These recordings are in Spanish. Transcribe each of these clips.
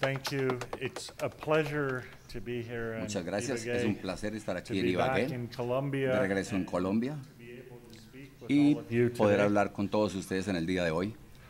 Thank you. It's a pleasure to be here in Muchas gracias. Ibagué, Es un placer estar to aquí en be back Ibagué, in de Colombia, regreso en Colombia, to be able to speak with y all of you poder today. hablar con todos ustedes en el día de hoy.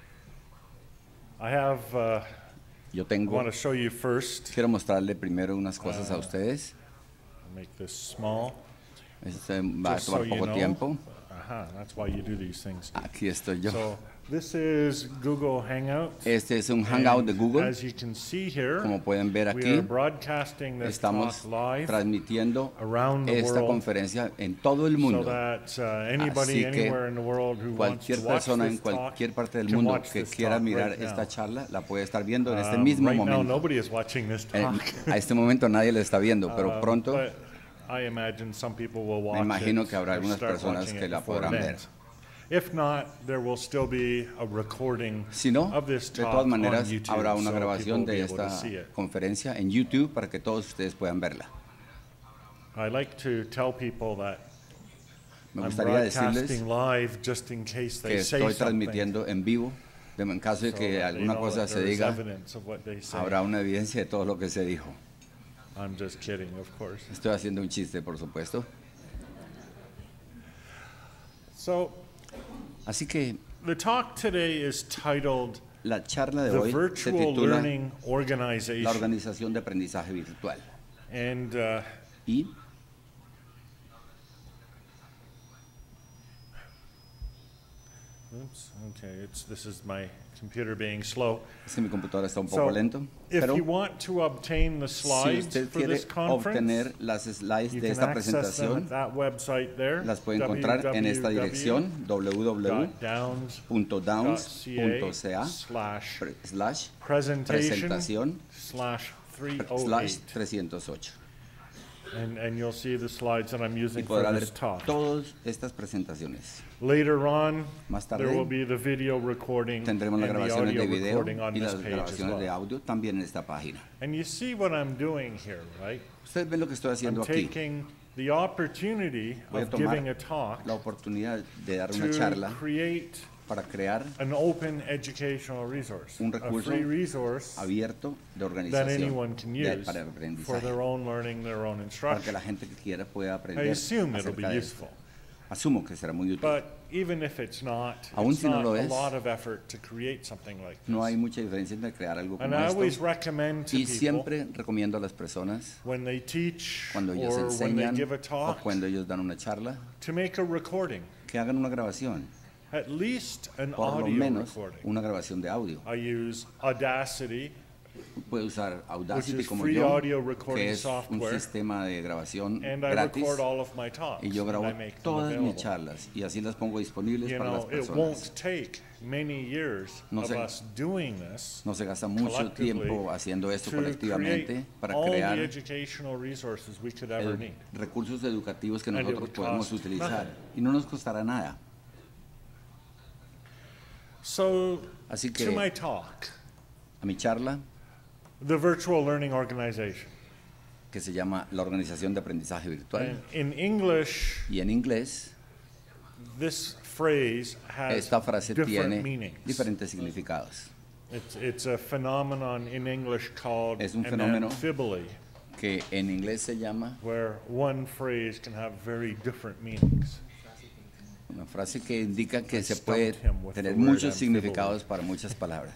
I have, Yo I tengo, want to show you first, quiero mostrarle primero unas cosas a ustedes. I'll make this small, Va a just so tomar you poco know. tiempo. That's why you do these things. Aquí estoy yo. So this is Google Hangout. Este es un Hangout de And Google. as you can see here, Como pueden ver we aquí, are broadcasting this estamos talk live transmitiendo around the esta world, conferencia en todo el so mundo. that anybody Así que anywhere in the world who wants to cualquier watch persona en this talk cualquier parte del can mundo watch que this quiera talk mirar right now. esta charla la puede estar viendo en este mismo Right now, momento. nobody is watching this talk. A este momento nadie lo está viendo, pero pronto But I imagine some people will watch me imagino it que habrá or algunas start personas watching que it la before podrán it ver. ends. If not, there will still be a recording Si no, of this de talk todas on maneras YouTube, habrá una so people grabación will be de able to esta see it. conferencia en YouTube para que todos ustedes puedan verla. I like to tell people that Me I'm gustaría decirles broadcasting live just in case que they say estoy something. transmitiendo en vivo, en caso de So que that they alguna know cosa that se there is diga, evidence of what they say. habrá una evidencia de todo lo que se dijo. I'm just kidding, of course. Estoy haciendo un chiste, por supuesto. So Así que the talk today is titled la charla de The hoy se Virtual titula Learning La Organization. Organización de Aprendizaje Virtual. And Y oops, okay, this is my computer being slow. es que mi computadora está un So, poco lento, if pero you want to obtain the si slides usted for quiere this conference, obtener las slides you de can esta access them presentación, at that website there, las puede encontrar en esta dirección www.downs.ca/presentación/308. www.downs.ca/presentación/308. And you'll see the slides that I'm Y using for podrá ver this talk. todas estas presentaciones. Later on, Más there will tarde be the video recording and tendremos las the grabaciones audio de video recording on y this las page as grabaciones de well. audio también en esta página. And you see what I'm doing here, right? Ustedes ven lo que estoy I'm haciendo aquí. taking the opportunity Voy a of tomar giving a talk la oportunidad de dar una to charla create para crear an open educational resource, un a recurso free resource abierto de that organización anyone can use para for aprendizaje, their own learning, their own para que instruction. la gente que quiera pueda I aprender assume it'll acerca be de esto. useful, Asumo que será muy útil. but even if it's not, Aún it's si no not lo a es, lot of effort to create something like No hay this. mucha diferencia entre crear algo And como I always esto. recommend to Y people siempre recomiendo a las personas, when they teach cuando ellos or when they enseñan give a o talk cuando ellos dan una charla, to make a recording, que hagan una grabación, at least an por lo audio menos recording. una grabación de audio. I use Audacity, Puede usar Audacity which is como free yo, audio recording que es un software, sistema de grabación and I gratis, record all of my talks, y yo and grabo I make them todas mis available. charlas y así las pongo disponibles You para las know, it personas. won't take many years No of se- us doing this No se gasta mucho collectively tiempo haciendo esto to colectivamente create para all the crear educational resources we could ever need. recursos educativos que And it nosotros would podemos cost utilizar nothing. y no nos costará nada. So, Así to my que talk, a mi charla, the Virtual Learning Organization. que se llama la Organización de Aprendizaje Virtual, And in English, y en inglés this phrase has esta frase different tiene meanings. diferentes significados, It's a phenomenon in English called Es un an fenómeno amphibole, que en inglés se llama, where one phrase can have very different meanings. una frase que indica que se stumped puede him with tener the word muchos amphibole. significados para muchas palabras.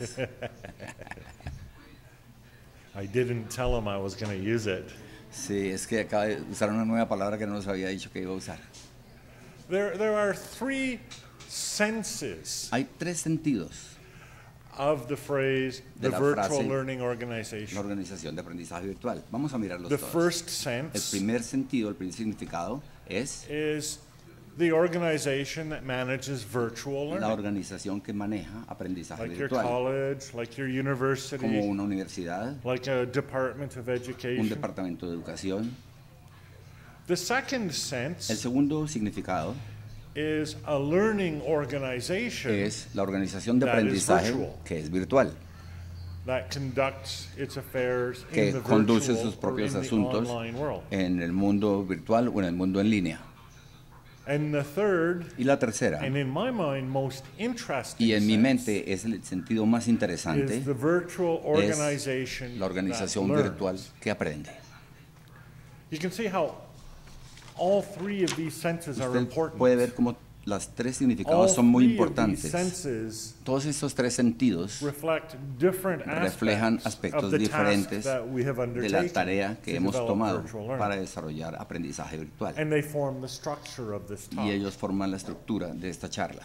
I didn't tell him I was going to use it. Sí, es que acaba de usar una nueva palabra que no nos había dicho que iba a usar. There are three senses Hay tres sentidos of the phrase, De the la Virtual frase, Learning la Organization. Organización de Aprendizaje Virtual. Vamos a mirarlos The todos. first El sense primer sentido, el primer significado es is the organization that manages virtual la learning, organización que maneja aprendizaje like your virtual, college, like your como university, una universidad, like a department of un education. departamento de educación. The second El sense segundo significado is a learning organization es la organización de That is aprendizaje virtual. que es virtual, that conducts its affairs in que the conduce virtual sus or propios in the asuntos online world. en el mundo virtual o en el mundo en línea. And the third, Y la tercera, and in my mind most interesting y en mi sense, mente es el sentido más interesante, is the virtual organization la organización that learns. virtual que aprende. You can see how all three of these senses are Usted important. puede ver cómo las tres All significados son muy three of these importantes. senses Todos estos tres sentidos reflect different reflejan aspects aspectos of the diferentes task that we have de la undertaken tarea que to hemos develop tomado virtual learning. para desarrollar aprendizaje virtual. And they form the structure of this talk. Y ellos forman la estructura de esta charla.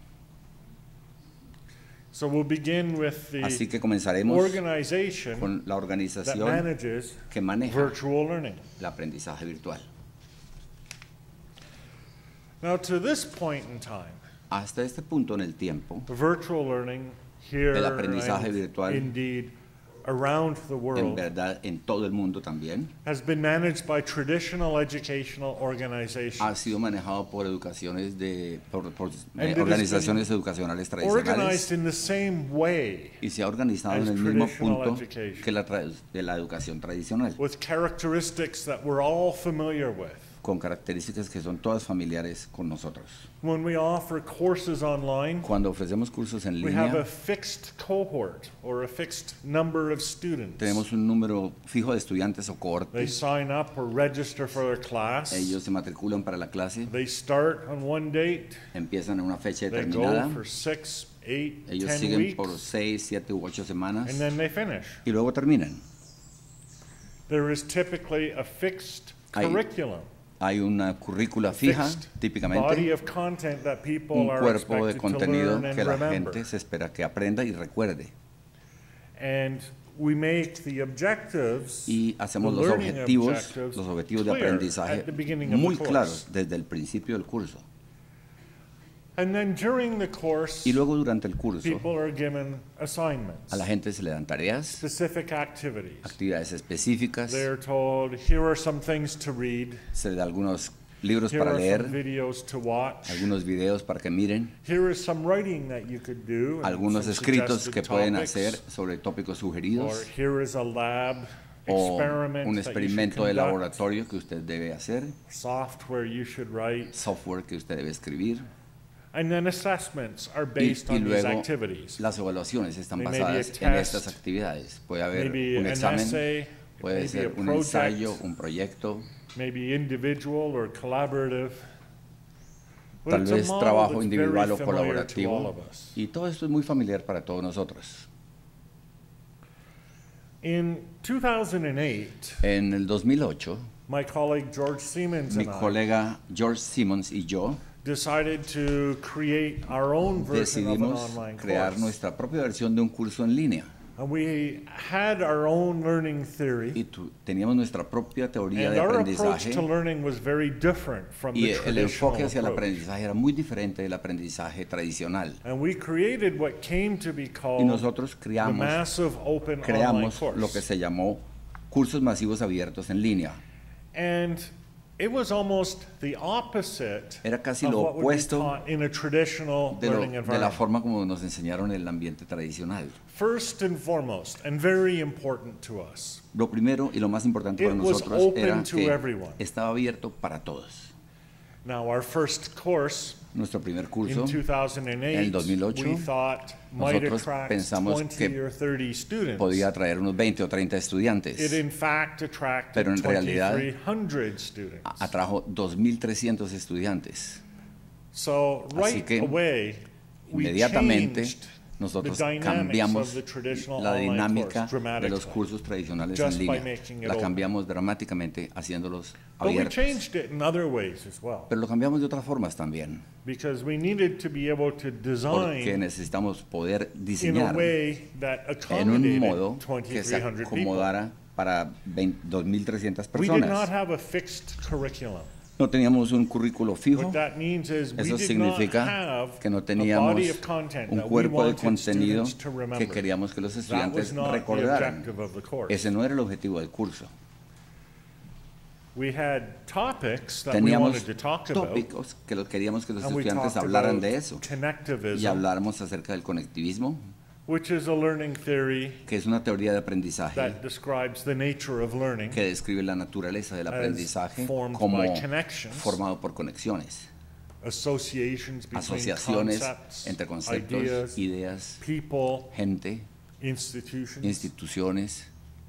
So we'll begin with Así the que comenzaremos organization con la that organización manages que maneja virtual learning. el aprendizaje virtual. Now, to this point in time, Hasta este punto en el tiempo, virtual learning here el aprendizaje and virtual, indeed around the en world verdad en todo el mundo también, has been managed by traditional educational ha organizations, sido manejado por educaciones it has organizaciones educacionales tradicionales organized in the same way y se ha organizado en as el mismo traditional punto education. que de la educación tradicional, with characteristics that we're all familiar with. con características que son todas familiares con nosotros. When we offer courses online, Cuando ofrecemos cursos en we have a línea, fixed cohort or a fixed number of students. tenemos un número fijo de estudiantes o They cohorte. sign up or register for their class. Ellos se matriculan para la clase, They start on one date. empiezan en una fecha They determinada, go for 6, 8, ellos 10 siguen por weeks, 6, 7 u 8 semanas and then they finish. y luego terminan. There is typically a fixed Hay curriculum, Hay una currícula fija, fixed body típicamente, of content that people un are cuerpo de expected to contenido learn and que la remember. gente se espera que aprenda y recuerde. And we make the objectives, Y hacemos the los learning objetivos objectives de clear aprendizaje at the beginning of muy the course. claros desde el principio del curso. And then during the course, Y luego durante el curso people are given assignments, a la gente se le dan tareas, specific activities. actividades específicas, They're told, here are some things to read, se le da algunos libros here para are leer, some videos to watch, algunos videos para que miren, here is some writing that you could do, and algunos some escritos suggested que pueden topics, hacer sobre tópicos or sugeridos here is a lab o experiment un that you should experimento de conduct, laboratorio que usted debe hacer, software you should write, software que usted debe escribir. and then assessments are Y, based y on these luego activities. las evaluaciones están They may be a basadas en test, estas actividades. Puede haber maybe un an examen, essay, puede maybe a ser un project, ensayo, un proyecto, maybe individual or collaborative. But tal it's a vez model trabajo that's individual very o familiar to all colaborativo. of us. Y todo esto es muy familiar para todos nosotros. In 2008, En el 2008, my colleague George Siemens mi and I colega George Simmons y yo decided to create our own version of an decidimos online crear course. nuestra propia versión de un curso en línea. And we had our own learning theory, Y teníamos nuestra propia teoría and de our approach aprendizaje. to learning was very different from Y the el traditional enfoque hacia el approach. aprendizaje era muy diferente del aprendizaje tradicional. And we created what came to be Y called nosotros the Massive Open Online creamos Course. lo que se llamó cursos masivos abiertos en línea. And it was almost the opposite Era casi of lo what would be opuesto taught in a traditional learning de la environment. forma como nos enseñaron en el ambiente tradicional. First and foremost, and very important to us, Lo primero y lo más importante para It was nosotros open era to que everyone. estaba abierto para todos. now our first course Nuestro primer curso, in 2008, en el 2008, we thought might nosotros attract pensamos 20 que or 30 students. podía atraer unos 20 o 30 estudiantes. It in fact attracted Pero en realidad, 2,300 students. Atrajo 2.300 estudiantes. So Así right que, away, we inmediatamente, changed nosotros the dynamics cambiamos of the traditional la online dinámica course de los dramatically. cursos tradicionales just en by línea. making it La open. cambiamos dramáticamente haciéndolos But we abiertos. changed it in other ways as well, Pero lo cambiamos de otras formas también, because we needed to be able to porque design necesitamos poder in a diseñar way that en un accommodated modo que se 2,300 people. acomodara para 2.300 We did not personas. have a fixed curriculum. No teníamos un currículo fijo. What that means is we Eso did not significa have que no a teníamos body of content un that we cuerpo de wanted contenido students to que remember. queríamos que los That was estudiantes not the recordaran. objective of the course. Ese no era el objetivo del curso. We had topics that we Teníamos wanted to talk about, tópicos que queríamos que los and we estudiantes talked hablaran about de eso. Y connectivism, habláramos acerca del conectivismo, which is a learning theory que es una teoría de aprendizaje that describes the nature of learning que describe la naturaleza del aprendizaje formed como by connections. formado por conexiones. associations between asociaciones concepts, entre conceptos, ideas, ideas, people, gente, institutions. instituciones.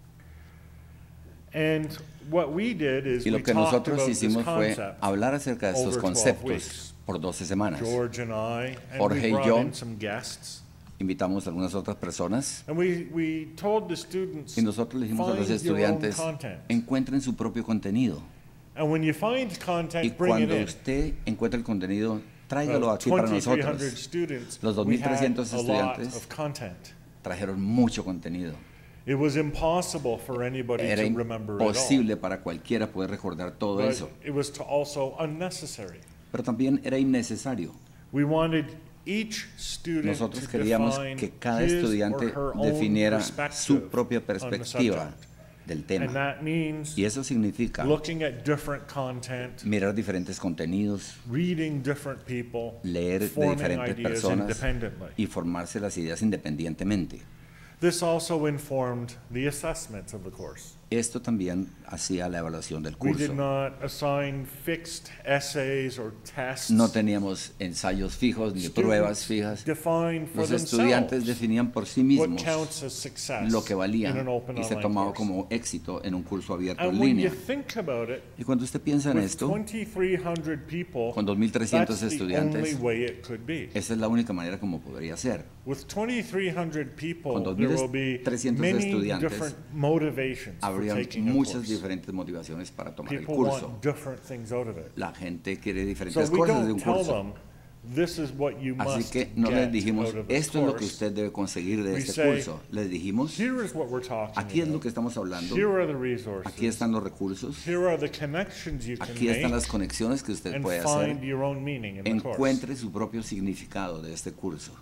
And what we did is Y we lo que talked nosotros about this hicimos fue concept hablar acerca de estos over 12 conceptos weeks. por 12 semanas. George and I, and Jorge we y brought yo. in some guests. Invitamos a algunas otras personas And we told the students, y nosotros le dijimos a los find your own estudiantes, content. encuentren su propio contenido. And when you find Y content, bring it cuando in. usted encuentre el contenido, tráigalo Of aquí para 2,300 nosotros. students, Los we had 2,300 a lot estudiantes of content. trajeron mucho contenido. It was impossible for anybody Era to remember it all. imposible para cualquiera poder recordar todo But eso. it was also unnecessary. Pero también era innecesario. We wanted each student Nosotros to queríamos define que cada his estudiante or her own definiera perspective su propia on the perspectiva subject. del And tema. that means Y eso significa looking at different content, mirar diferentes contenidos, reading different people, leer de forming diferentes ideas personas independently. y formarse las ideas independientemente. This also informed the assessments of the course. Esto también hacía la evaluación del We did curso. not assign fixed essays or tests. No teníamos ensayos fijos ni Students pruebas fijas. define for Los estudiantes themselves definían por sí what mismos counts as success lo que valía in an open y se online tomaba course. como éxito en un curso abierto And en when you línea. think about it, Y cuando usted piensa en with esto, 2,300 people, con 2,300 that's the estudiantes, only way it could be. esa es la única manera como podría ser. With 2,300 people, Con there will be 2,300 many estudiantes, different motivations for Habría taking a muchas course. diferentes motivaciones para tomar el People curso. want different things out of it. La gente quiere So diferentes we cosas de don't un tell curso. them, this is what you Así must que no les get dijimos, out of this esto es lo que course. usted debe conseguir de We este say, curso. Les dijimos, Here is what we're talking aquí es lo about. que estamos hablando, Here are the resources. aquí están los recursos, Here are the connections you can aquí están make las conexiones que usted and puede find hacer. your own meaning in the course. Encuentre su propio significado de este curso.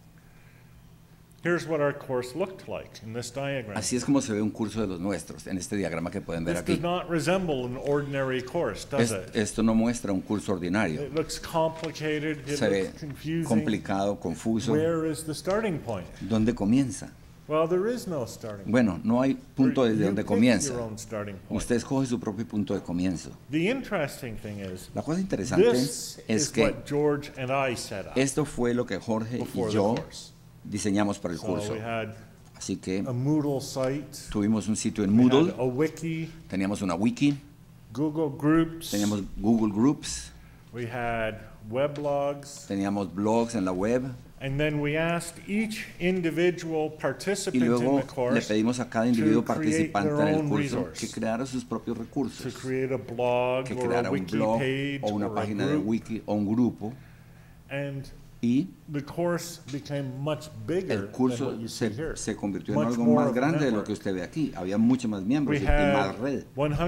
Here's what our course looked like in this diagram. Así es como se ve un curso de los nuestros, en este diagrama que pueden ver This aquí. does not resemble an ordinary course, does it? Esto no muestra un curso ordinario. It looks complicated, it Se ve looks confusing. complicado, confuso. Where is the starting point? ¿Dónde comienza? Well, there is no starting point. Bueno, no hay punto desde You donde pick comienza. your own starting point. Usted escoge su propio punto de comienzo. The interesting thing is, La cosa interesante this es is que what George and I set up esto fue lo que Jorge before y the yo course. diseñamos para el So curso. we had Así que a Moodle site, tuvimos un sitio en we Moodle, had a wiki, teníamos una wiki, Google Groups, teníamos Google Groups, we had weblogs, teníamos blogs en la web and then we asked each individual y participant in luego the le course pedimos a cada individuo to create participante their en el own curso resource. que creara sus propios to recursos, create a blog que or a creara un wiki blog page o una or a página de group, wiki o un grupo and y the course became much bigger el than curso what you see here. se convirtió en Much algo more más of a grande de lo network. que usted ve aquí. Había muchos más miembros We y más had red.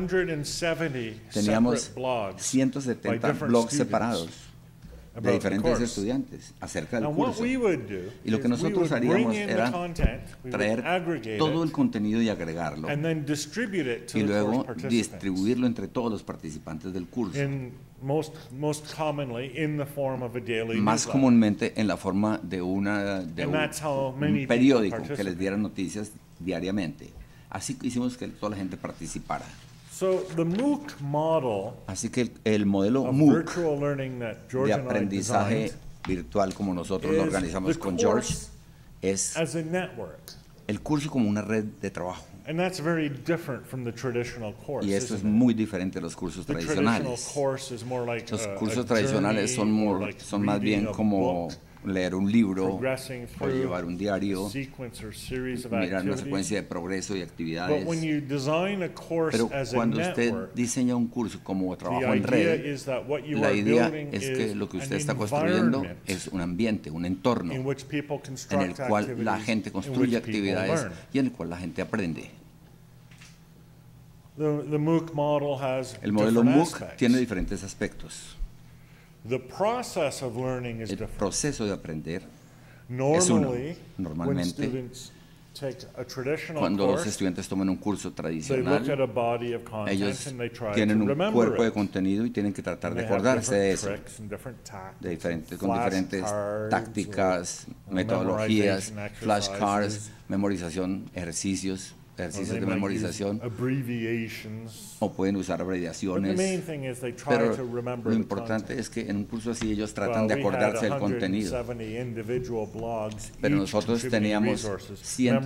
170 Teníamos separate blogs by 170 different blogs students separados de about the diferentes course. estudiantes acerca del Now, what curso. we would do Y lo que is we nosotros would haríamos bring in the era content, we would traer aggregate todo el it, contenido y agregarlo and then distribute it to y the course luego participants. distribuirlo entre todos los participantes del curso. In most commonly in the form of a daily Más newsletter. comúnmente en la forma de And that's how many un people periódico que les participate. diera noticias diariamente. Así que hicimos que toda la gente participara. So the MOOC model Así que el modelo of MOOC virtual learning that George de and I aprendizaje designed virtual como nosotros is lo organizamos the con George course es as a network. el curso como una red de trabajo. And that's very different from the traditional course. Y esto es isn't it? muy diferente de los cursos The traditional tradicionales. course is more like Los a cursos journey tradicionales son, or like son más reading bien a como book, leer un libro progressing o through llevar un diario, sequence or series of mirar una activities. secuencia de progreso y But actividades. when you design a course Pero as a cuando usted network, diseña un curso como the trabajo en idea red, is that what you la are idea building es que is lo que usted an está construyendo environment es un ambiente, un entorno in which people en el construct cual la activities gente in construye which people actividades learn. y en el cual la gente aprende. The MOOC model has El modelo different MOOC aspects. tiene diferentes aspectos. The process of learning is El different. proceso de aprender, Normally, when Normalmente, students take a traditional cuando los course, estudiantes toman un curso they look tradicional, at a body of content ellos and they try tienen to un remember cuerpo de it. contenido y tienen que tratar And de they have acordarse de different eso, tricks and different tactics, de diferentes, con flash diferentes cards tácticas, or metodologías, memorization flashcards, exercises. memorización, ejercicios. ejercicios they de might use memorización abbreviations. o pueden usar But the main abreviaciones, thing is they try pero to remember lo the importante content. es que en un curso así ellos Well, tratan de we had acordarse del contenido. 170 individual blogs, Pero each nosotros contributing teníamos resources.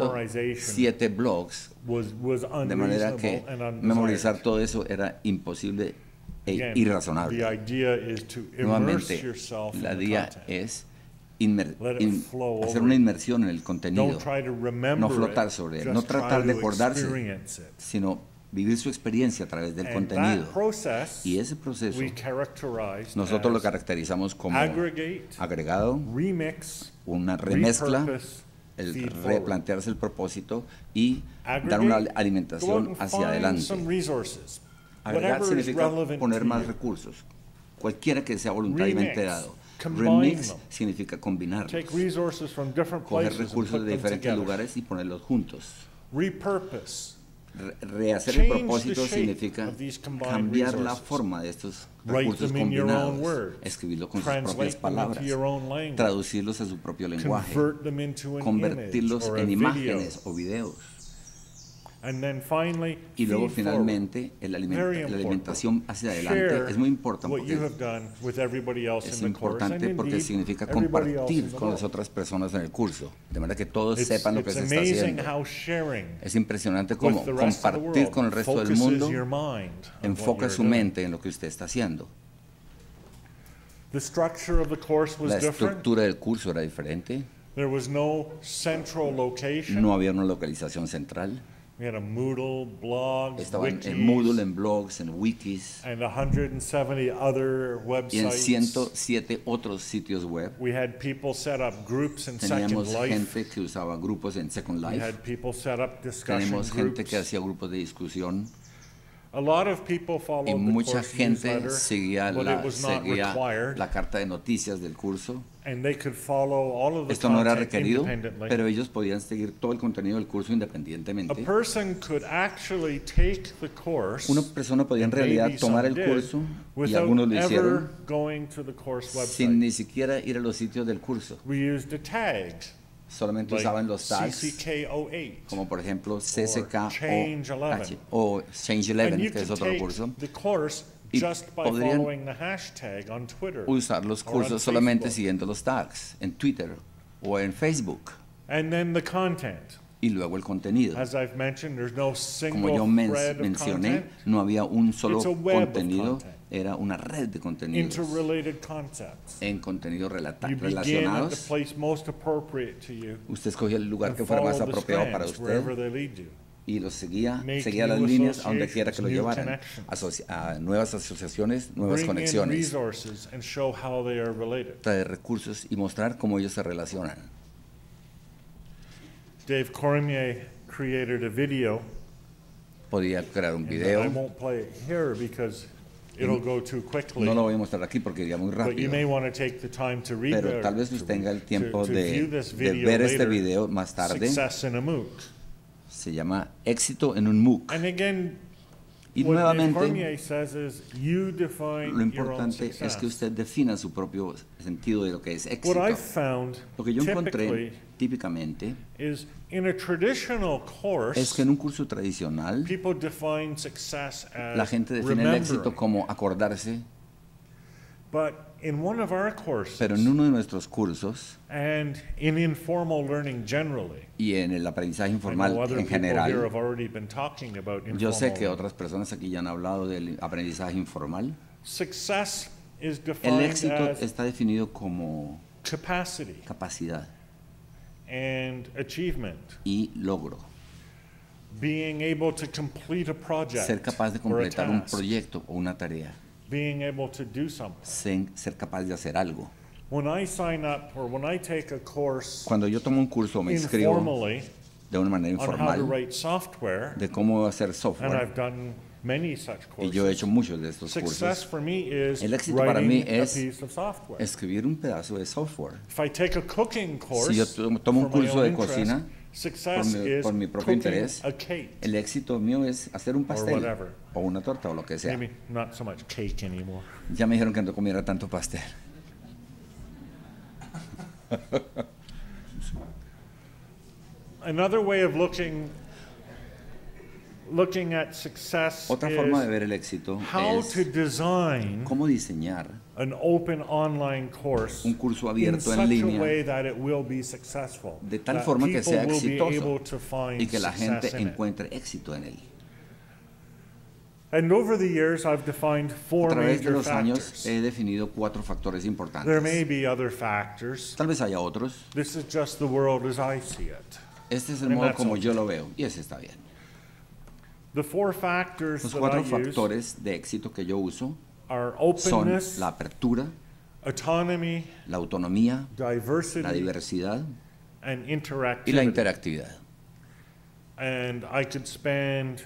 107 blogs, was de manera que unreasonable and memorizar undesired. todo eso era imposible e Again, the irrazonable. idea is to immerse Nuevamente, yourself la in the idea content. es Let it flow hacer over una you. inmersión en el contenido, Don't try to remember no flotar it, sobre él, just no try tratar de to acordarse, experience it. sino vivir su experiencia a través del And contenido. that process Y ese proceso we characterize nosotros lo as caracterizamos como aggregate, agregado, remix, una remezcla, repurpose, el feed forward. replantearse el propósito y Aggregate, dar una go out alimentación and hacia find adelante. some resources. Agregar Whatever is significa relevant poner to más you. recursos, cualquiera que sea voluntariamente Remix, dado. combine Remix them. significa combinar, Take resources from different coger places and recursos put de them diferentes together. lugares y ponerlos juntos. Repurpose. Rehacer el Change the propósito shape significa of these combined cambiar la resources. forma de estos Write recursos them in your own combinados, words. escribirlo con sus Translate propias them palabras, into your own language. traducirlos a su propio lenguaje, Convert them into an convertirlos image or a en video. imágenes o videos. And then finally, Y luego feed finalmente Very la important. alimentación hacia adelante Share es muy importante what you porque have done with everybody else es in the course, and importante porque indeed, significa everybody else in compartir the con las world. otras personas en el curso, de manera que todos It's sepan lo que se está amazing haciendo. how sharing Es impresionante cómo with the rest of the compartir world con el resto del focuses mundo your mind on what enfoca you're su doing. mente en lo que usted está haciendo. The structure of the course was La different. estructura del curso era diferente, There was no central location. no había una localización central. We had a Moodle, blogs, Estaban wikis, en Moodle, en blogs, en wikis and 170 other y en websites. 107 otros sitios web. We had people set up groups in Second Teníamos Life. gente que usaba grupos en Second We Life. had people set up discussion Tenemos gente groups. que hacía grupos de discusión A lot of people followed y the mucha course gente newsletter, seguía but it was not required, la carta de noticias del curso. and they could follow all of the Esto no era content requerido, independently. pero ellos podían seguir todo el contenido del curso A independientemente. person could actually take the course, Una persona podía en and realidad maybe tomar some el did, curso, y without algunos lo ever hicieron, going to the course sin website. ni siquiera ir a los sitios del curso. We used a tag, Solamente like usaban los tags, CCK08. como por ejemplo CCK Change 11. o Change 11, And you que es could otro take curso, the course y just by podrían following the hashtag on Twitter. usar los or on cursos solamente Facebook. siguiendo los tags en Twitter o en Facebook. And then the content. Y luego el contenido. As I've mentioned, there's no Como single yo thread of mencioné, content, no había un solo It's a web of contenido, content. era una red de contenidos interrelated concepts. en contenidos You begin at the relacionados. place most appropriate to you Usted escogía el lugar and que fuera más follow the apropiado para strands wherever usted they lead you. y lo seguía Make las new líneas a donde quiera que lo associations, new llevaran, connections. a nuevas asociaciones, nuevas Bring in conexiones, resources and show how they are related. traer recursos y mostrar cómo ellos se relacionan. Dave Cormier created a video. Podía crear un and I video, won't play it here because it'll go too quickly. no lo voy a mostrar aquí porque iría muy But you may rápido, want to take the time to read pero tal vez usted tenga el tiempo to view de this video ver este later. video más tarde. Success in a MOOC. Se llama Éxito en un MOOC. And again, Y what Dave nuevamente, Cormier says is you define lo your own importante es success. que usted defina su propio sentido de lo que es What éxito. I've found Lo que yo encontré typically típicamente is in a traditional course, es que en un curso tradicional people define success la as gente define el éxito remembering. como acordarse, But in one of our courses, pero en uno de nuestros cursos and in informal learning generally, y en el aprendizaje I informal know other en people here general, have already been talking about yo sé informal que otras personas aquí ya han hablado del aprendizaje informal. Success is El defined éxito as está definido como capacity capacidad and achievement, y logro. being able to complete a project Ser capaz de or a completar un task, proyecto o una tarea, being able to do something. ser capaz de hacer algo. When I sign up or when I take a course Cuando yo tomo un curso o me inscribo informally de una manera on how to informal write software, de cómo hacer and software, I've done many such y yo he hecho courses, muchos de estos success cursos, for me is el éxito para mí writing a es piece of software. escribir un pedazo de software. If I take a cooking course Si yo tomo un for my curso own de interest, cocina, success is por mi propio cooking interés, a cake. el éxito mío es hacer un pastel whatever. o una torta o lo que sea. Maybe not so much cake anymore. Ya me dijeron que no comiera tanto pastel. Another way of looking looking at success Otra forma de is ver el éxito how to es design cómo diseñar an open online course un curso in abierto such en a línea way that it will be successful, de tal that forma que people sea will be able exitoso to find y que la success gente in it. encuentre éxito en él. And over the years, I've defined A four través de major los años factors. he definido 4 factores There may importantes. be other factors. Tal vez haya otros. This is just the world as I see it. Este es el And modo that's como okay. yo lo veo y ese está bien. The four factors Los that 4 I use factores de éxito que yo uso are son openness, la apertura, autonomy, la autonomía, la diversity, diversidad and y la interactivity. interactividad. And I could spend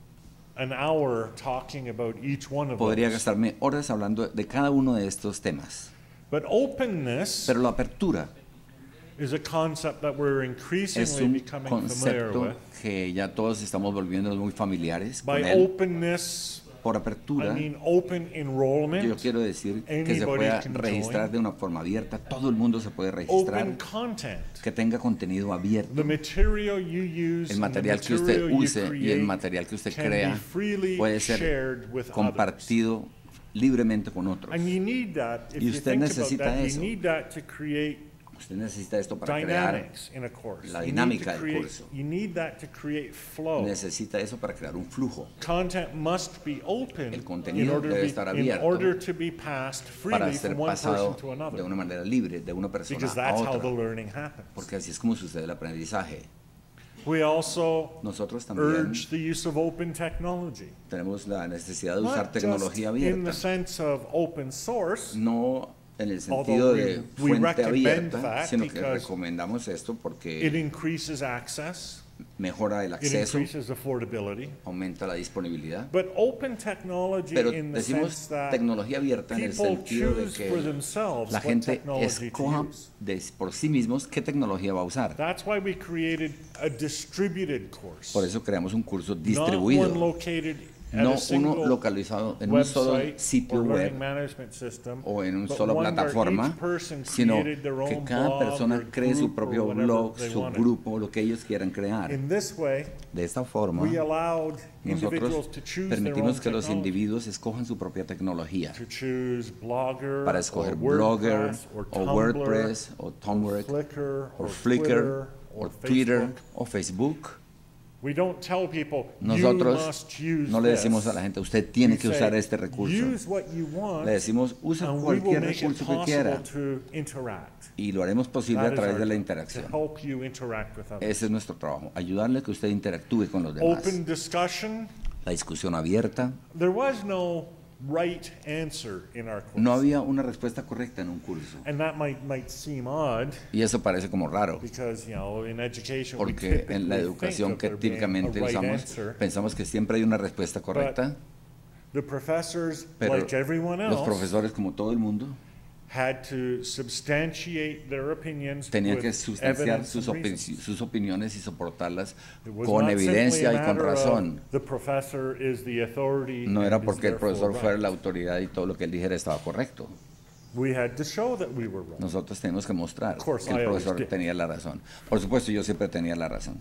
an hour talking about each one of Podría those. gastarme horas hablando de cada uno de estos temas, But openness pero la apertura is a concept that we're es increasingly un becoming familiar concepto with. que ya todos estamos volviéndonos muy familiares con By él. openness, Por I apertura, mean open yo enrollment, quiero decir que se Anybody pueda can registrar join. de una forma abierta, todo el mundo se puede open registrar, content. que tenga contenido abierto. The material you use El and the material que usted material you use y el create material que usted can be crea freely puede ser shared with others. compartido libremente con otros. And you need that, if Y you usted think about necesita that, eso. you need that to create Usted necesita esto para crear, dynamics in a course. la You need dinámica to del create- curso. You need that to create flow. necesita eso para crear un flujo, Content must be open El contenido debe estar in abierto order to be passed para freely ser from one pasado person to de another. una manera libre de una persona Because a that's how the otra, learning happens. porque así es como sucede el aprendizaje. We also Nosotros también urge the use of open technology. tenemos la necesidad de usar Not just tecnología in the abierta, sense of open source, no en el Although sentido we- de we fuente recommend abierta, that sino que because recomendamos esto it porque increases access, mejora el it acceso, increases affordability. aumenta la disponibilidad. But open technology Pero in the decimos sense that tecnología abierta en el people sentido de choose for que themselves la what gente technology to escoja use. por sí mismos qué tecnología va a usar. That's why we created a distributed course. Por eso creamos un curso Not one distribuido, located at no a uno single localizado en un solo website sitio or learning web management system, o en una but sola one where plataforma, each person sino created their que own cada blog persona or cree su group or propio whatever blog, they su wanted. grupo, lo que ellos quieran crear. In this way, De esta forma, we allowed individuals nosotros to choose their own permitimos que los technology, individuos escojan su propia tecnología to choose Blogger, para escoger or Blogger WordPress, or o Tumblr, WordPress o Tumblr Flickr, o or Flickr Twitter, o or Twitter Facebook. o Facebook. We don't tell people, you Nosotros must use no le decimos this. a la gente, usted tiene We que say, usar este recurso. Use what you want, Le decimos, usa and we will cualquier make it recurso que possible quiera to interact. y lo haremos posible That a is través our de la job, interacción. to help you interact with others. Ese es nuestro trabajo, ayudarle a que usted interactúe con los demás. Open discussion. La discusión abierta. There was no right answer in our course. No había una respuesta correcta en un curso. And that might seem odd Y eso parece como raro, because, in education we porque en la typically educación think que of there being típicamente a right usamos, answer. pensamos que siempre hay una respuesta correcta, The professors, pero like everyone los else, profesores, como todo el mundo, had to substantiate their opinions tenían que with sustanciar evidence and reason. sus opiniones y soportarlas It was con not evidencia simply y a con matter of razón. the professor is the authority No and era is porque el therefore profesor fuera right. la autoridad y todo lo que él dijera estaba correcto. We had to show that we were right. Nosotros tenemos que mostrar Of course, que el I always profesor did. tenía la razón. Por supuesto, yo siempre tenía la razón.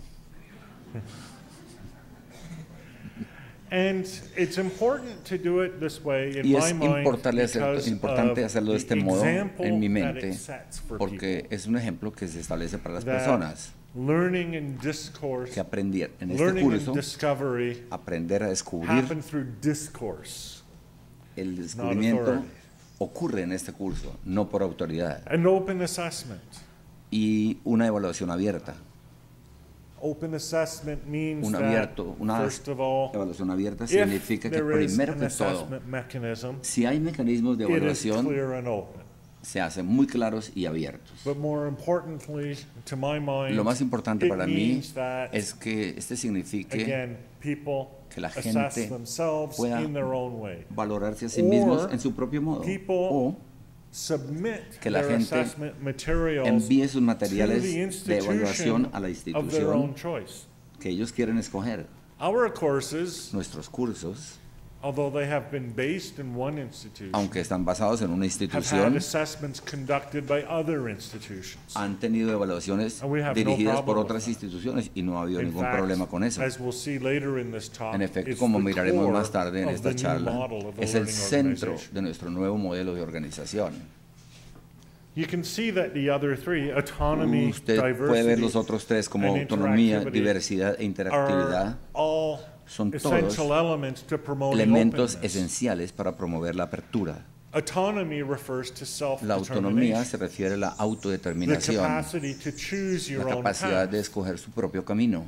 And it's important to do it this way in Y my es mind because importante of hacerlo de este the modo example en mi that mente, it sets for porque people. es un ejemplo que se establece para las That personas, Learning and discourse, que aprender en este learning and curso, discovery aprender a descubrir, happen through discourse. el descubrimiento authority. ocurre en este curso, no por autoridad, An open assessment. y una evaluación abierta. Open assessment means Un that, abierto, una first of all, evaluación abierta if significa que there is primero an que todo, assessment mechanism, si hay mecanismos de it is evaluación, clear and open. se hacen muy claros y abiertos. But more importantly, to my mind, Lo más importante it para mí means that, es que este signifique again, people que la assess gente themselves pueda in their own way. valorarse a sí Or mismos en su propio modo. people O Submit que la their gente assessment materials envíe sus to materiales the de evaluación a la institution of their own institución choice. que ellos quieren escoger. Our courses Nuestros cursos although they have been based in one institution, aunque están basados en una have had institución, assessments conducted by other institutions. han tenido evaluaciones And we have no dirigidas por problem otras with that. instituciones y no ha habido In ningún fact, problema con eso. as we'll see later in this talk, En efecto, it's como the miraremos core más tarde en of esta the new charla, model of a es el learning centro organization. de nuestro nuevo modelo de organización. You can see that the other three, autonomy, Usted puede ver los diversity, otros tres como and autonomía, interactivity diversidad e are interactividad. all Son todos essential elements to promoting elementos openness. esenciales para promover la apertura. Autonomy refers to La autonomía self-determination, se refiere a la the autodeterminación, capacity to choose your la own capacidad de path. escoger su propio camino.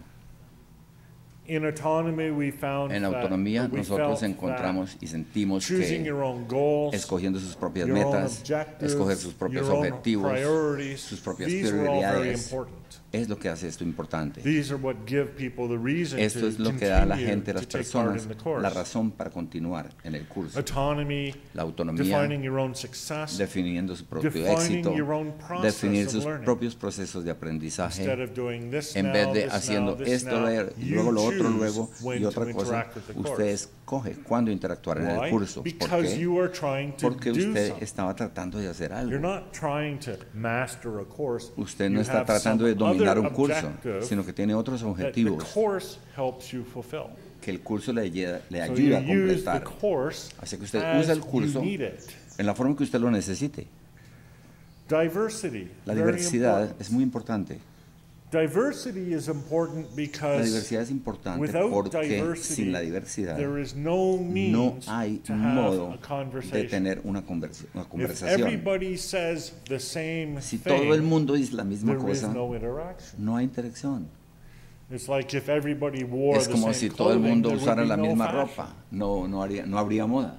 In autonomy, we found En that, autonomía or we nosotros felt encontramos y sentimos choosing que your own goals, escogiendo sus propias your own metas, objectives, escoger sus propios your own objetivos, priorities, sus propias these were all very prioridades, important. es lo que hace esto importante. These are what give people the reason Esto to es lo que da a la continue gente, a las to take part personas, in the course. la razón para continuar en el curso. Autonomy, La autonomía, defining your own success, definiendo su propio defining éxito, your own process definir of sus learning. propios procesos de aprendizaje, Instead of doing this en now, vez de this haciendo now, this esto now, leer y you luego lo otro choose luego when y otra to cosa, interact with the course. usted escoge cuándo interactuar en el Why? curso. ¿Por Because qué? you are trying to Porque do usted something. estaba tratando de hacer You're algo. not trying to master a course. Usted You no está have tratando de some dominar other un curso, objective sino que tiene otros that the objetivos course helps you fulfill. que el curso le So ayuda a you use the completar. course Así que usted as usa el you curso need it. en la forma que usted lo necesite. Diversity. La very diversidad important. es muy importante. Diversity is important La because diversidad es importante without porque diversity, sin la diversidad there is no no means hay to have modo a de conversation. tener una If conversación. everybody says the same Si thing, todo el mundo dice la misma there is cosa, no interaction. no hay interacción. It's like if everybody wore Es the como same si todo el clothing, mundo there would usara be la no misma fashion. ropa, no habría moda.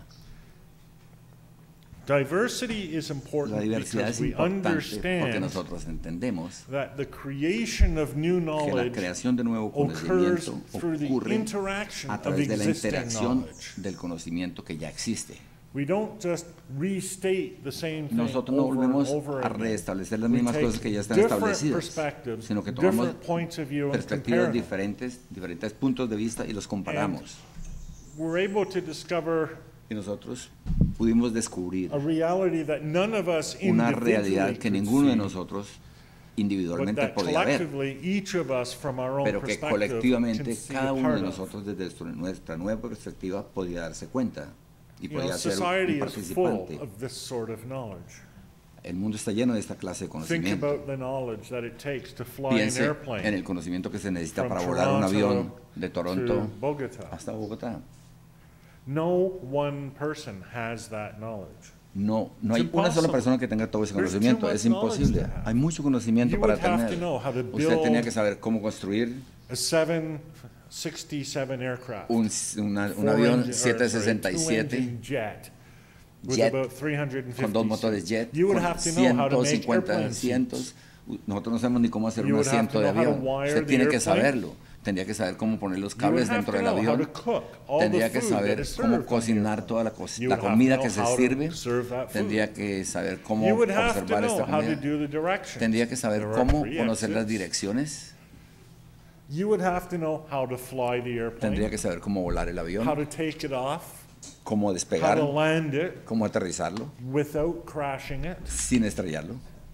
Diversity is La important diversidad because es we importante porque understand nosotros entendemos that the creation of new que la knowledge creación de nuevo occurs conocimiento through the ocurre interaction a of través de la existing interacción knowledge. del conocimiento que ya existe. We don't just restate the same thing Nosotros no over and volvemos over a again. restablecer las We mismas take cosas que ya están different establecidas, perspectives, sino que tomamos different points of view and perspectivas compare them. diferentes puntos de vista y los comparamos. We're able to discover Y nosotros pudimos descubrir a reality that none of us una individually realidad que could ninguno de see, nosotros but individualmente that podía ver, collectively each of us from our own pero que perspective colectivamente can see cada a uno part de of. nosotros desde nuestra nueva perspectiva podía darse cuenta y You know, podía ser society un is full participante. of this sort of knowledge. El mundo está lleno de esta clase de Think conocimiento. about the knowledge that it takes to fly an Piense en airplane el conocimiento que se necesita from para volar un Toronto avión de to Toronto Bogota. hasta Bogotá. No one person has that knowledge. No hay It's una sola impossible. persona que tenga todo ese There's too conocimiento, much es imposible. knowledge to have. Hay mucho conocimiento You para would have to tener. know how to Usted tenía build que saber cómo construir a 767 aircraft. un Four avión engine- or, sorry, 767 two-engine jet with jet about 350 con dos motores jet, You would con have to know how to make 150 airplane asientos. seats. Nosotros no sabemos ni cómo hacer You un would have asiento to de know how to avión. wire Usted the tiene que airplane. saberlo. Tendría que saber cómo poner los You would cables have dentro to del know how to avión. cook all Tendría the que food that saber is cómo served on the cocinar airplane. toda You la would have to comida know que se how to sirve. serve that food. Tendría que saber cómo You would have to observar know esta how to comida. do the directions. Tendría que saber There are cómo three conocer las exits. direcciones. You would have to know how to fly the airplane, Tendría que saber cómo volar el how avión, to take it off, cómo how despegar, to land it cómo aterrizarlo without crashing it. sin estrellarlo.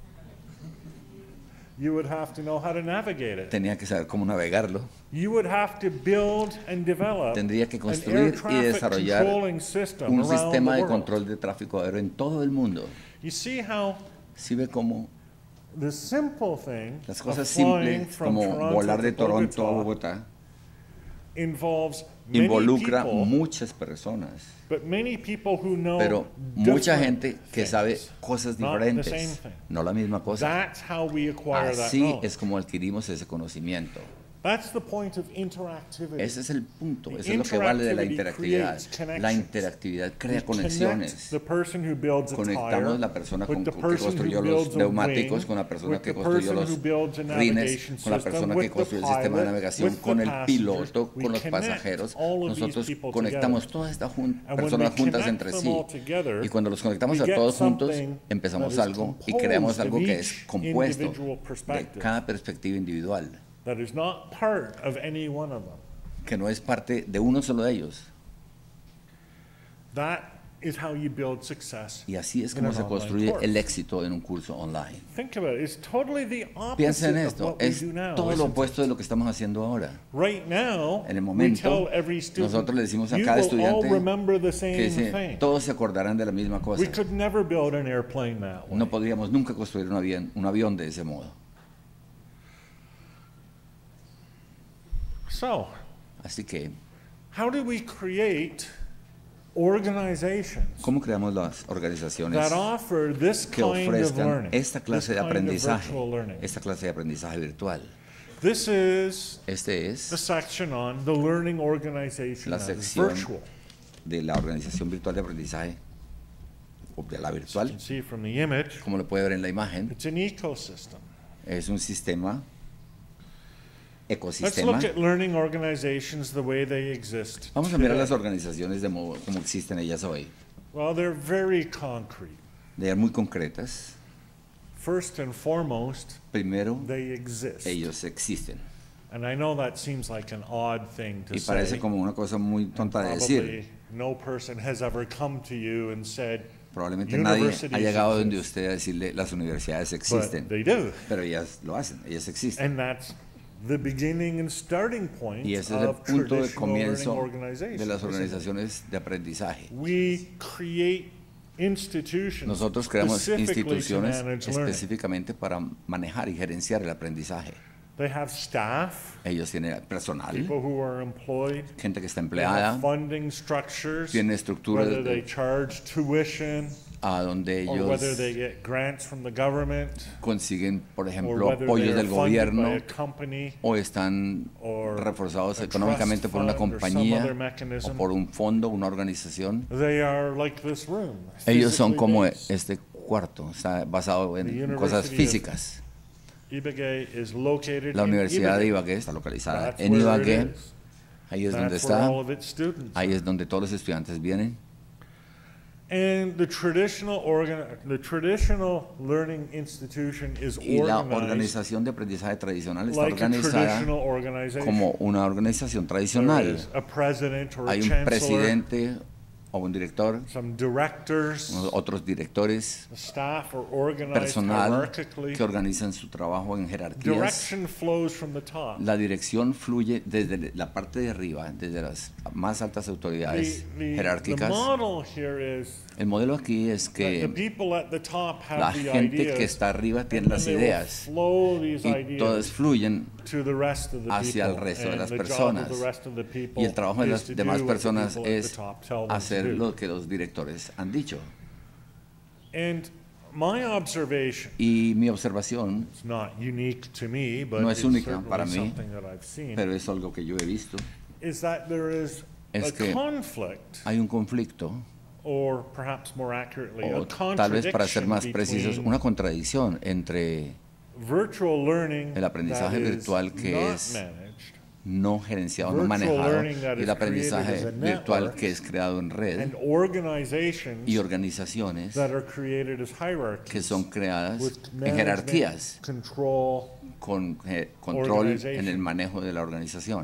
You would have to know how to navigate it. Tenía que saber cómo navegarlo. You would have to build and develop Tendría que an construir air y traffic desarrollar controlling system un around sistema the de world. control de tráfico aéreo en todo el mundo. You see how Si ve cómo the simple thing las of cosas flying simples, from como Toronto volar de to Toronto a Bogota Bogotá, involves many involucra people, muchas personas, but many people who know pero mucha different gente que things. sabe cosas Not the same diferentes, thing. no la misma cosa. That's how we acquire that Así knowledge. es como adquirimos ese conocimiento. That's the point of interactivity. Ese es el punto, The eso es lo que vale de la interactivity interactividad. creates connections. La interactividad crea We conexiones. connect the person who builds a Conectamos tire la persona with the que person construyó who los builds a neumáticos wing, con la persona with que the construyó person los who builds a rines, navigation con la system, persona que with the construyó el sistema de pilot, navegación, with con the el passengers. piloto, We con los connect pasajeros. all of these Nosotros people conectamos together. todas estas And when personas we juntas connect entre them sí. all together, Y cuando los conectamos we a get todos juntos, something empezamos that is algo y composed creamos of algo que each es compuesto individual de perspective. cada perspectiva individual, that is not part of any one of them. que no es parte de uno solo de ellos. That is how you build success. Y así es in como an se online construye course. el éxito en un curso online. Think about it. It's totally the Piensa en opposite of esto, what we es do now. todo lo isn't it? opuesto de lo que estamos haciendo ahora. Right now, En el we momento, tell every student, nosotros le decimos a you cada will all estudiante remember the que same dice, thing. todos se acordarán de la misma cosa. We could never build an airplane that way. No podríamos nunca construir un avión de ese modo. So, Así que, how do we create organizations ¿cómo creamos las organizaciones that offer this que kind of ofrezcan learning, esta this clase de kind of aprendizaje, virtual learning? esta clase de aprendizaje virtual? This is Este the es section on the learning organization la that is sección virtual. de la organización virtual de aprendizaje, o de la As you virtual, can see from the image, como lo puede ver en la imagen, it's an ecosystem. es un sistema, Let's ecosistema. look at learning organizations the way they exist. Vamos a mirar las today. organizaciones de modo como existen ellas hoy, Well, they're very concrete. de ellas muy concretas. First and foremost, Primero, they exist. ellos existen. And I know that seems like an odd thing to Y parece say. como una cosa muy tonta de decir. Probably no person has ever come to you and said, Probablemente nadie universities ha llegado donde exist. usted a decirle las universidades But existen, they do. pero ellas lo hacen, ellas existen. And that's the beginning and starting point Y ese es el of punto de traditional learning comienzo organizations. de las isn't it? organizaciones de aprendizaje. We create institutions Nosotros creamos specifically to instituciones manage learning. específicamente para manejar y gerenciar el aprendizaje. They have staff, Ellos tienen personal, people who are employed. gente que está They empleada, have funding structures, tiene estructuras whether they charge tuition a donde or whether ellos they get grants from the government consiguen, por or ejemplo, whether apoyos they're del funded by gobierno a company o están or reforzados a económicamente trust por una fund or some compañía other o mechanism. por un fondo, una organización. They are like this room. Ellos son physically como based. este cuarto, está basado The en cosas University of físicas. Ibagué is located La in Universidad de Ibagué. Ibagué está localizada That's en where it Ibagué, is. ahí es donde That's where está, all of its students ahí are. es donde todos los estudiantes vienen. And the traditional learning institution is Y la organized organización de aprendizaje tradicional está like a organizada traditional organization. como una organización There tradicional. is a president or a Hay un chancellor, presidente o un director, some directors, otros directores, the staff are organized personal hierarchically. que organizan su trabajo en jerarquías. Direction flows from the top. La dirección fluye desde la parte de arriba, desde las más altas autoridades The jerárquicas. model here is El modelo aquí es that the que people at the top la have the gente que ideas, está arriba tiene and las then they will ideas flow these y todas ideas fluyen to the rest of the hacia el people. resto de And las the job of personas. the rest of the people Y el trabajo de is las to demás do what the personas people at the es top tell them to hacer do. lo que los directores han dicho. And my observation, Y mi observación, it's not unique to me, but No es it's única certainly para mí, something that I've seen, pero es algo que yo he visto, is that there is es a que conflict, hay un conflicto, or perhaps more accurately, o a tal vez para ser contradiction más precisos, between una contradicción entre virtual learning el aprendizaje that is virtual que not es managed no gerenciado, no Virtual manejado, learning that y is el aprendizaje created as a virtual network, que es creado en red and organizations y organizaciones that are created as hierarchies que son creadas with en management, jerarquías control. con control en el Organization. manejo de la organización.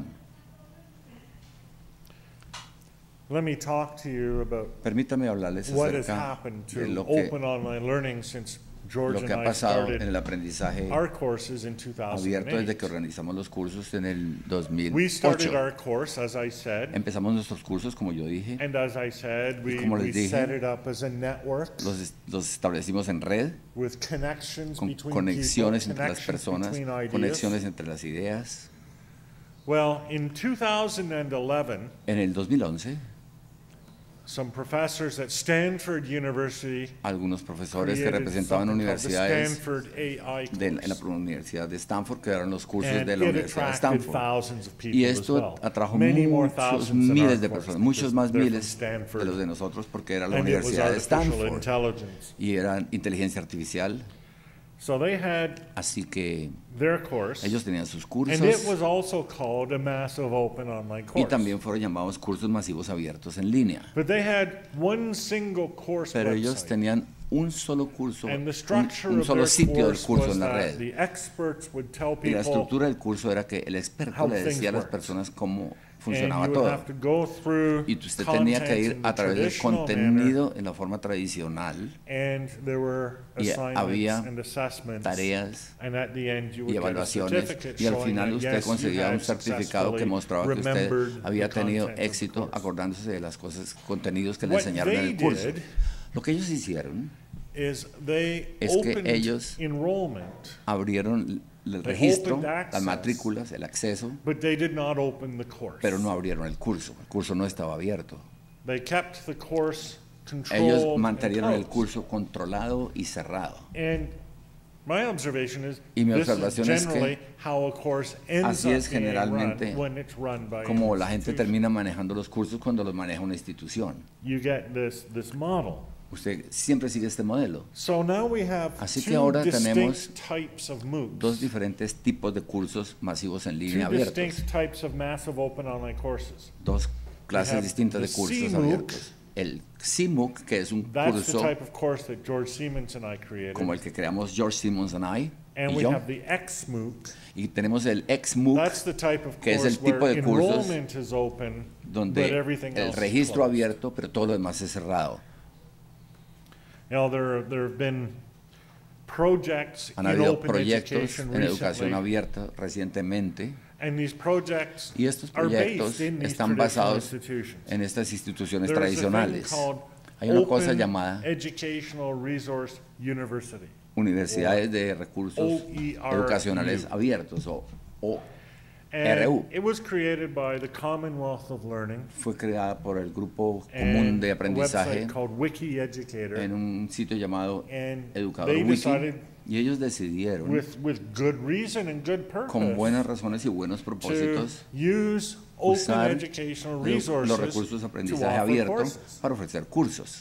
Let me talk to you about Permítame hablarles what has acerca happened de to lo que, open online learning since George lo and que ha I pasado en started el aprendizaje our courses in abierto desde que 2008. organizamos los cursos en el We started 2008. our course, as I said, Empezamos nuestros cursos, como yo dije, and as I said, we como les dije, set it up as a network los establecimos en red, with connections con between conexiones people, entre las connections personas, between ideas. conexiones entre las ideas. Well, in 2011, En el 2011, some professors at Stanford University algunos profesores que created representaban something called the universidades Stanford AI en la course. Universidad de Stanford, que eran los cursos And de la it Universidad de attracted Stanford. thousands of people Y as esto well. atrajo Many more muchos thousands in miles our de course personas, muchos because más they're from miles de Stanford. los de nosotros, porque era la And it was Universidad de artificial Stanford intelligence. y era inteligencia artificial. So they had Así que their course, ellos tenían sus and cursos it was also called a massive open online y course. también fueron llamados cursos masivos abiertos en línea. But they had one single course Pero ellos website tenían un solo curso, And the structure un of solo their sitio del course curso was en la that red. the experts would tell Y la people, estructura del curso era que el experto how le decía a las things worked. personas cómo and funcionaba you would todo. have to go through Y usted tenía que content ir in the a través del traditional manner, contenido en la forma tradicional, and there were y assignments había and assessments, tareas and at the end you y would get a evaluaciones, certificate y al showing final that, usted yes, you conseguía had un certificado que successfully mostraba que usted remembered había the tenido content of the éxito course. acordándose de las cosas, contenidos que le What enseñaron en they el curso. did Lo que ellos hicieron is they es que opened ellos enrollment, abrieron el They registro, opened access. las matrículas, el acceso, but they did not open the course. pero no abrieron el curso. El curso no estaba abierto. They kept the course Ellos controlled and mantenieron el closed. curso controlado y cerrado. And my observation is Y mi this is observación es que generally how a course ends así es up being generalmente run when it's run by como an la gente institution. termina manejando los cursos cuando los maneja una institución. You get this model. Usted siempre sigue este modelo. So now we have Así que two ahora distinct tenemos types of MOOCs. Dos diferentes tipos de cursos masivos en Two línea abiertos. distinct types of massive open online courses. Dos clases have distintas de the cursos CMOOC. abiertos. El CMOOC, que es un That's the curso type of course that George Siemens and I created. como el que creamos George Simmons y And we yo. have the XMOOC. Y tenemos el XMOOC, That's the type of que es course el tipo where de cursos enrollment is open, but donde everything el else is registro closed. abierto, pero todo lo demás es cerrado. You know, there have been projects Han in habido open proyectos education en educación recently, abierta recientemente, and these projects y estos are proyectos based in these están traditional basados institutions. en estas instituciones There's a thing tradicionales. called Hay una cosa Open llamada Educational Resource University. Universidades de Recursos OERU. Educacionales Abiertos, o And RU. it was created by the Commonwealth of Learning Fue creada por el Grupo Común and de a Aprendizaje website called Wiki Educator. en un sitio llamado And Educador they Wiki, decided y ellos decidieron, with good reason and good con purpose, buenas razones y buenos to propósitos, use open usar educational los resources recursos de to aprendizaje offer abierto courses. para ofrecer cursos.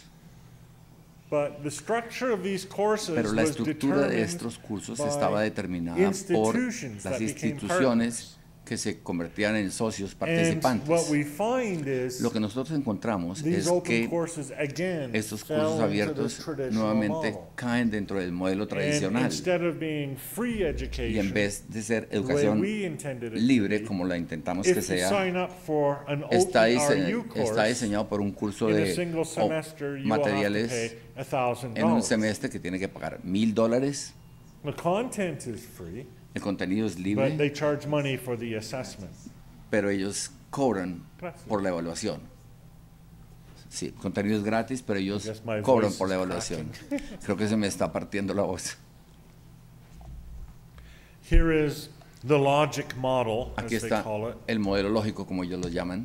But the structure of these courses Pero la was estructura de determined estos cursos by estaba determinada por institutions las that became instituciones que se convertían en socios And participantes. what we find is Lo que nosotros encontramos these es open que courses again estos fell cursos into abiertos this traditional nuevamente model. caen dentro del modelo And tradicional, instead of being free y en education, vez de ser the way educación we intended it to libre be, como la intentamos if que you sea, sign up for an está OERU course, diseñado por un curso in a de single semester you will have to materiales pay $1,000. en un semestre que tiene que pagar $1,000. The content is free, El contenido es but libre, they charge money for the assessment. pero ellos cobran Gracias. por la evaluación. Sí, el contenido es gratis, pero ellos I guess my cobran voice por la is evaluación. Creo que se me está partiendo la voz. Here is the logic model, as Aquí they está call it. el modelo lógico, como ellos lo llaman,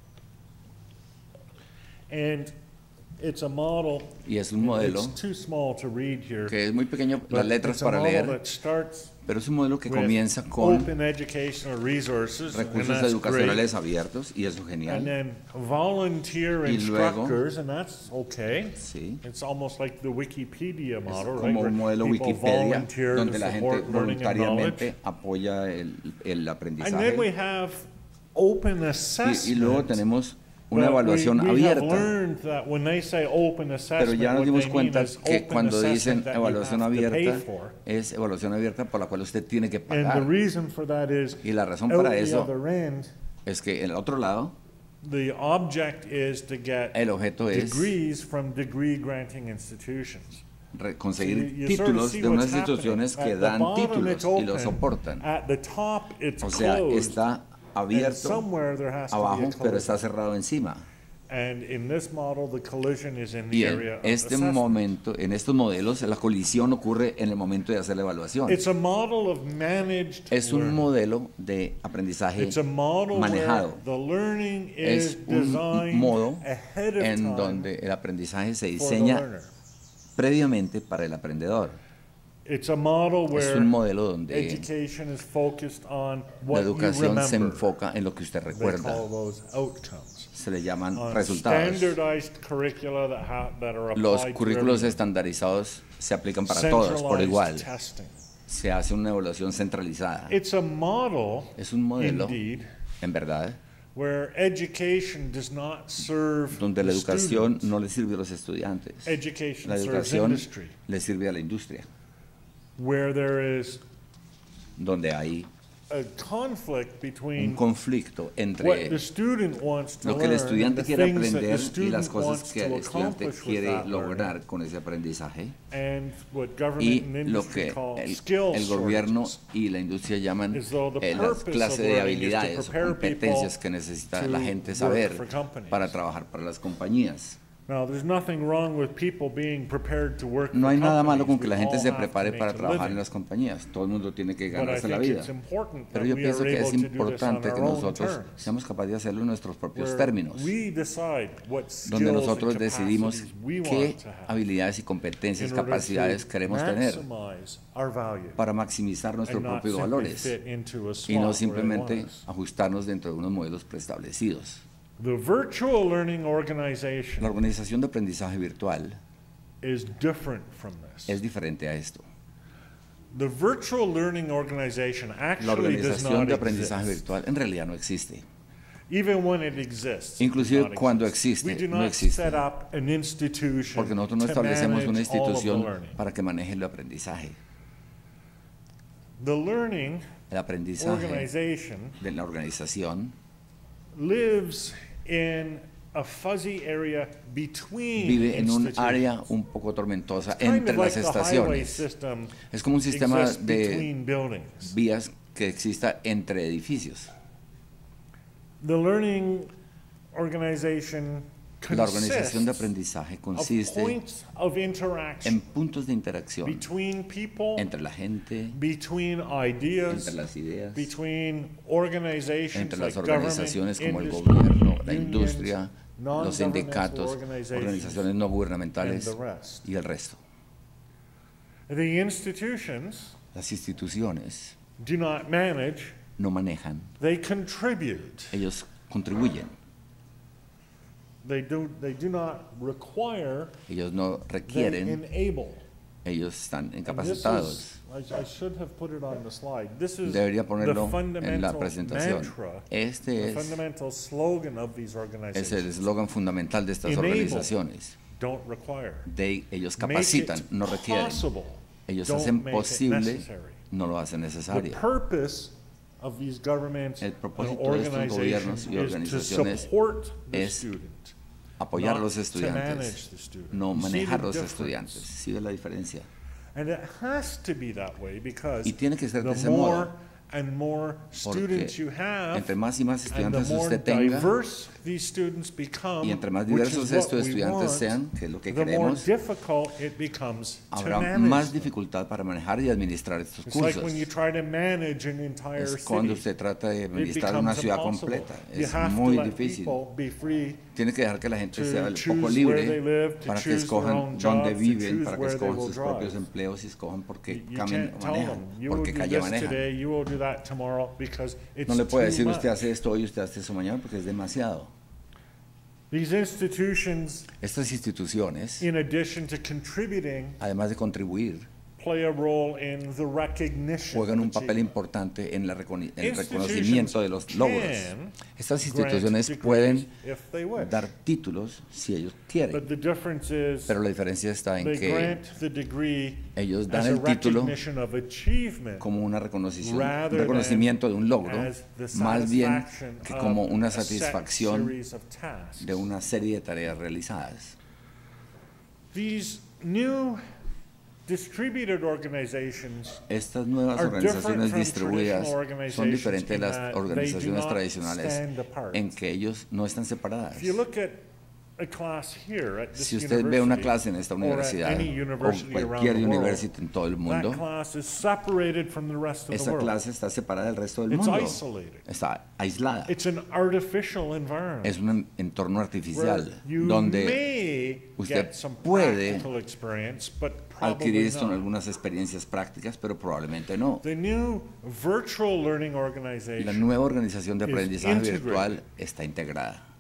And it's a model, y es un modelo it's too small to read here, que es muy pequeño, but las letras it's a para model leer, that starts pero es un modelo que with comienza con open educational resources, and recursos that's educacionales great. abiertos, y eso es And genial. then volunteer Y luego- instructors, and that's okay. Sí. It's almost like the Wikipedia Es model, right? como where un modelo people Wikipedia, volunteer donde to la gente support learning and voluntariamente knowledge. apoya el And then we aprendizaje. have open assessment. Y luego tenemos una but evaluación we have abierta. learned that when they say open Pero assessment, ya nos what dimos they cuenta mean is que open cuando dicen assessment that you evaluación have to pay abierta, for. es evaluación abierta por la cual usted tiene que And the pagar. reason for that is, Y la razón out para the eso other end, es que en el otro lado, the object is to get el objeto es degrees from degree granting institutions. conseguir You sort of títulos see de unas what's happening. instituciones At que the dan bottom títulos it's y los open. soportan. At the top, it's O sea, closed. está And abierto somewhere there has to be abajo, a pero closed. está cerrado encima. And in this model, the collision is in the Y en area of este assessment. momento, en estos modelos, la colisión ocurre en el momento de hacer la evaluación. It's a model of managed Es un learning. modelo de aprendizaje It's a model manejado. where the learning Es is un designed modo ahead of en time donde el aprendizaje se for the diseña learner. previamente para el aprendedor. It's a model Es where un modelo donde education is focused on la what you educación se remember. enfoca en lo que usted They recuerda. call those outcomes. Se le llaman On resultados. standardized curricula that are applied Los to currículos everyone. estandarizados se aplican para todos por Centralized igual. testing. Se hace una evaluación centralizada. It's a model, Es un modelo, indeed, en verdad, where education does not serve donde la the educación students. no le sirve a los estudiantes. Education La serves educación industry, le sirve a la industria, where there is donde hay a conflict un between conflicto what entre the student wants to lo que el learn and estudiante the quiere things that the aprender y student las cosas wants que to el estudiante accomplish with quiere that learning, lograr con ese aprendizaje and what government y and lo industry que call el skill gobierno shortages. y la industria llaman As though the las purpose clases of de learning is to habilidades o prepare competencias people que necesita to la gente work saber for companies. para trabajar para las compañías. Now, there's nothing wrong with people being prepared to work No for hay nada malo con companies. que la We gente all se have to prepare make para a trabajar en living. las compañías. Todo el mundo tiene que But I ganarse la think vida. it's important Pero that yo we pienso are que es able to do this on importante our que own nosotros terms, seamos capaces de hacerlo en nuestros propios where términos, we decide what donde skills nosotros and decidimos capacities we qué want to have habilidades y competencias, in order capacidades to queremos tener maximize our value para maximizar nuestros and not propios simply valores fit into a y no slot where they want simplemente us. ajustarnos dentro de unos modelos preestablecidos. The virtual learning La organization organización de aprendizaje virtual is different from this. es diferente a esto. The virtual learning organization La actually does organización not de aprendizaje exist. virtual en realidad no existe. Even when it exists, it does Inclusive not cuando exist. existe, We do no not existe. set up an institution Porque nosotros no to establecemos una manage all of the institución learning. para que maneje el aprendizaje. The learning El aprendizaje organization de la organización lives in a fuzzy area between vive en un institutions. área un poco tormentosa Kind entre of like las the highway estaciones. system Es como un sistema exists de between buildings. vías que exista entre edificios. The learning organization La organización de consists aprendizaje of consiste points of en interaction puntos de interacción between people, entre la gente, between ideas, entre las ideas, between organizations entre las like organizaciones como el government, gobierno, la unions, industria, los non-governmental sindicatos, organizations, organizaciones no and gubernamentales the rest. y el resto. The institutions Las instituciones do not manage, no manejan, they contribute. ellos contribuyen, They do not require, ellos no they requieren, enable. ellos están And this incapacitados. is, I should have put it on the slide. This is Debería the ponerlo en la fundamental presentación. mantra, Este the es fundamental slogan of these el organizations. eslogan fundamental de estas Enable. organizaciones. Don't require. Ellos Make capacitan, it no requieren. possible. Ellos Don't hacen make it posible, necessary. no lo hacen The necesario. purpose of these governments El and propósito de estos gobiernos organizations y is to organizaciones support the es student, apoyar a not los to estudiantes, manage the student. no You see the manejar los difference? estudiantes. ¿Sí ve la diferencia? And it has to be that way because Y tiene que ser de the ese more modo, and more students you have, entre más y más and the estudiantes more usted tenga, diverse these students become, y entre más which diversos is what estos we estudiantes want, sean, que es lo que the more queremos, difficult it becomes to habrá manage más them. dificultad para manejar y administrar estos It's like cursos. when you try to manage an entire Es cuando city. usted trata de It administrar una becomes ciudad impossible. completa. You Es have to muy let difícil. people be free Tiene que dejar que la gente to sea un choose poco where they libre live, to para que choose their escojan own dónde jobs, to viven, choose para que where they escojan will sus drive. propios empleos y escojan por qué You camino can't tell manejan, them, you por will qué do calle this manejan. today, you will do that tomorrow, because it's No le puede too decir much. usted hace esto hoy, usted hace eso mañana, porque es demasiado. These institutions, Estas instituciones, in addition to contributing, además de contribuir, play a role in the recognition juegan un of papel achievement. importante en el Institutions reconocimiento de los logros. can Estas grant instituciones degrees pueden if they wish. dar títulos si ellos quieren, But the difference is pero la diferencia está en they que grant the degree ellos as dan a el título recognition of achievement como un rather than reconocimiento de un logro, as the más bien satisfaction que of como una a set satisfacción series of tasks. de una serie de tareas realizadas. These new distributed organizations Estas nuevas are different organizaciones from distribuidas traditional organizations son diferentes de in las that they do organizaciones not tradicionales stand apart. en que ellos no están separadas. If you look at a class here at this Si usted ve una university, clase en esta or at universidad any o university around cualquier the world, universidad en todo el that mundo, class is separated from the rest of the esa world. clase está separada del resto del It's mundo. isolated. Está aislada. It's an artificial environment Es un entorno where artificial you donde may usted get some puede practical experience, but adquirir probably not. algunas experiencias prácticas, pero probablemente no. The new virtual learning La organization nueva organización de is aprendizaje integrated. virtual está integrada.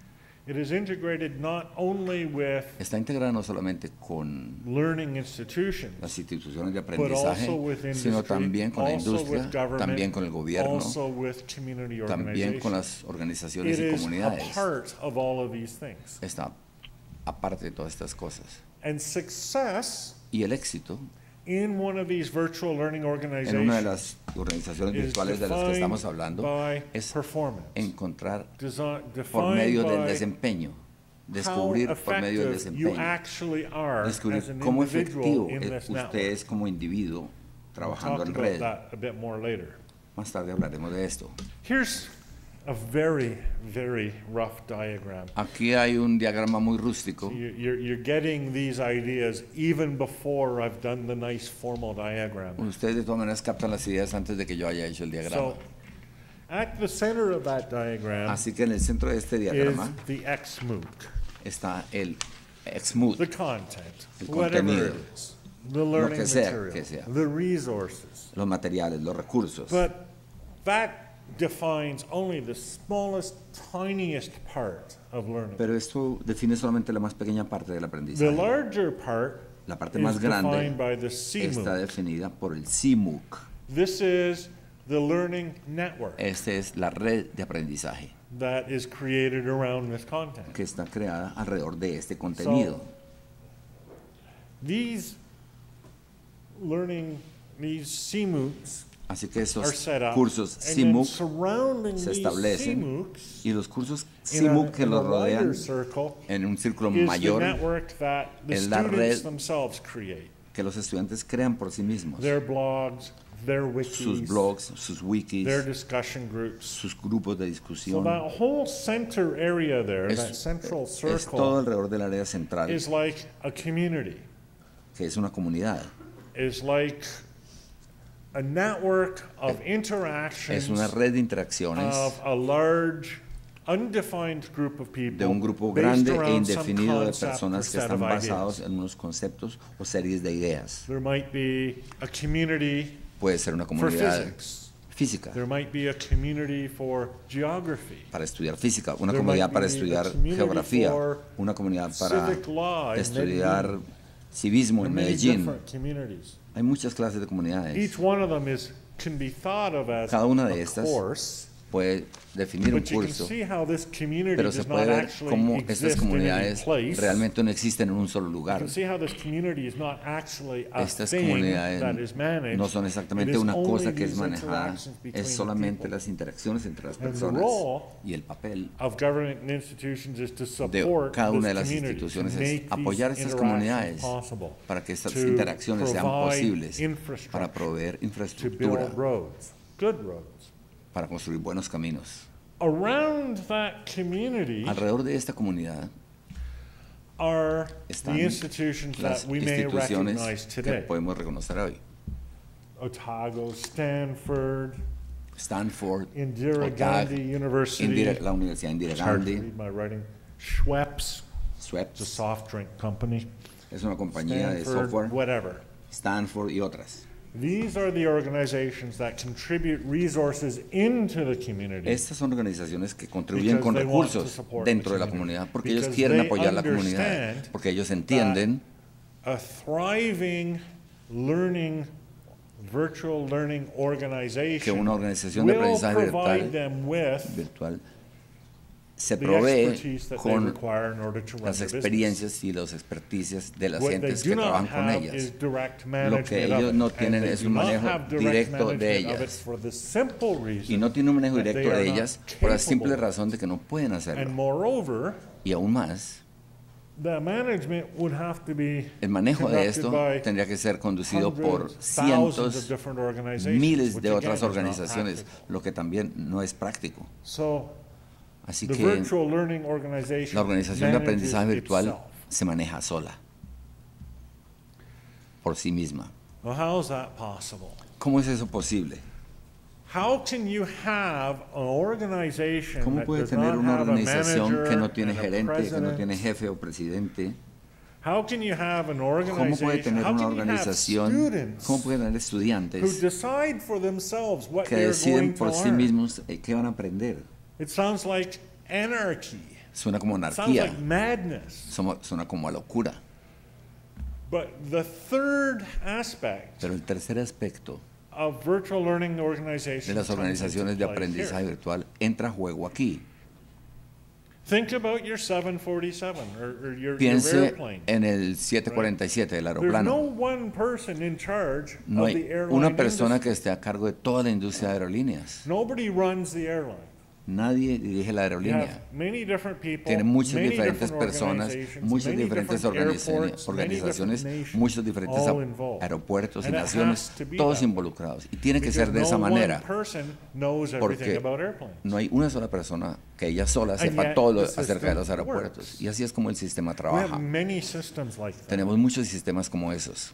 It is integrated not only with está integrada no solamente con learning institutions, las instituciones de but aprendizaje, also with sino industry, también con la also industria, with government, también con el gobierno, also with community también con organizations. las organizaciones It y is a comunidades. part of all of these things. Está aparte de todas estas cosas. And success Y el éxito in one of these virtual learning en una de organizations las organizaciones is virtuales de las que defined estamos hablando by es performance, encontrar por defined medio del by desempeño, how descubrir por medio del effective you desempeño, actually are as descubrir an cómo individual efectivo in this usted network. es como individuo We'll trabajando talk en about red. that a bit more later. Más tarde hablaremos de esto. Here's a very, very rough diagram. Aquí hay un diagrama muy rústico. You're getting these ideas even before I've done the nice formal diagram. Ustedes de todas maneras captan las ideas antes de que yo haya hecho el diagrama. So, at the center of that diagram Así que en el centro de este is diagrama the XMOOC, está el XMOOC, the content, El whatever contenido, it is, the learning que sea, material, que sea. the resources. los materiales, los recursos. But that defines only the smallest, tiniest part of learning. Pero esto define solamente la más pequeña parte del The aprendizaje. larger part La parte is más grande defined by the está CMOOC. definida por el CMOOC. This is the learning network Esta es la red de aprendizaje that is created around this content. que está creada alrededor de este contenido. These CMOOCs Así que are esos set up, cursos and then CMOOC surrounding se these establecen CMOOCs y los cursos in a CMOOC que los wider rodean circle en un círculo is the mayor network that the es la students red themselves create. que los estudiantes crean por sí mismos. Their blogs, their Sus wikis, blogs, sus wikis, their discussion groups. sus grupos de So discusión. that whole center area there, that Es, central es todo circle, alrededor del área central, is like a community. que es una comunidad. Is like a network of Es interactions una red de interacciones of a large, undefined group of people de un grupo based grande e around some indefinido de concept or personas que set están of basados ideas. en unos conceptos o series de ideas. There might be a community Puede ser una for comunidad physics. física There might be a community for geography. para estudiar física, una There comunidad might para be a estudiar community geografía, for una comunidad para civic law in estudiar civismo There en are many Medellín. different communities. Hay muchas clases de comunidades. Each one of them can be thought of as Cada una de a estas course, Puede definir un but you can curso, see how this community pero se does puede not ver actually cómo exist estas in any comunidades place. realmente no existen en un solo You lugar. can see how this community is not actually a Estas thing comunidades that is managed. no son It exactamente is una only cosa que es these manejada, interactions between es the solamente people. las interacciones entre las And the personas. role Y el papel of government and institutions is to de support cada una de this las community, instituciones to es make apoyar these estas interactions comunidades possible, para que estas to interacciones sean provide posibles, para infrastructure, proveer to infraestructura, build roads, good roads. para construir buenos caminos. Around that community Alrededor de esta comunidad are están the institutions las that we may instituciones recognize que today. podemos reconocer hoy. Otago, Stanford, Stanford, Indira Otago, Gandhi University. la Universidad Indira It's hard to Gandhi, read my writing. Schweppes, it's a Schweppes, soft drink company. es una compañía de Stanford, software, whatever. Stanford y otras. These are the organizations that contribute resources into the community. Estas son organizaciones que contribuyen con Because they want to recursos support dentro the de la community. comunidad porque ellos Because quieren they apoyar la comunidad, understand porque ellos entienden A thriving learning, virtual learning que organization una organización de will aprendizaje provide them with virtual se the provee expertise that they con require in order to run las their business. experiencias y las experticias de las What they gentes do que not trabajan con have ellas. is direct Lo management que of ellos it, no and tienen they es do un not manejo have direct directo de management of it ellas. for the simple Y reason no tienen un manejo that directo they de are not ellas por la simple capable. razón de que no pueden And hacerlo. moreover, Y aún más, the management would have to be el manejo de conducted esto by tendría que ser conducido por hundreds, thousands of cientos, different organizations, miles which de again otras is not organizaciones, practical. lo que también no es práctico. So, Así the que virtual learning organization la organización de aprendizaje manages virtual itself. se maneja sola, por sí misma. Well, how is that possible? ¿Cómo es eso posible? How can you have an organization ¿Cómo that puede does tener not una have a organización manager que no tiene and a gerente, que no president? tiene jefe o presidente? How can you have an ¿Cómo puede organization? tener How una can you have organización? students ¿Cómo puede tener who estudiantes decide for themselves what que they're deciden going to por sí learn? mismos qué van a aprender? It sounds like anarchy. Suena como Sounds anarquía, like madness. suena como a locura. But the third aspect Pero el tercer aspecto of virtual learning de organizations las organizaciones de aprendizaje virtual entra a juego aquí. Think about your 747 or your Piense airplane. en el 747 del There's no aeroplano. one person in charge No of the hay airline una persona que industry. esté a cargo de toda la industria de aerolíneas. Nobody runs the airline. Nadie dirige la You aerolínea. have many different people, Tiene muchas many diferentes different personas, organizations, muchas many diferentes different airports, organizaciones, many different muchos nations, diferentes all involved. aeropuertos y And it naciones, has to be todos that. involucrados. Y tiene que Because ser de esa no one manera, person knows everything porque about airplanes. no hay una sola persona que ella sola And sepa yet todo the acerca de los system aeropuertos. works. Y así es como el sistema We have trabaja. many systems like that. Tenemos muchos sistemas como esos.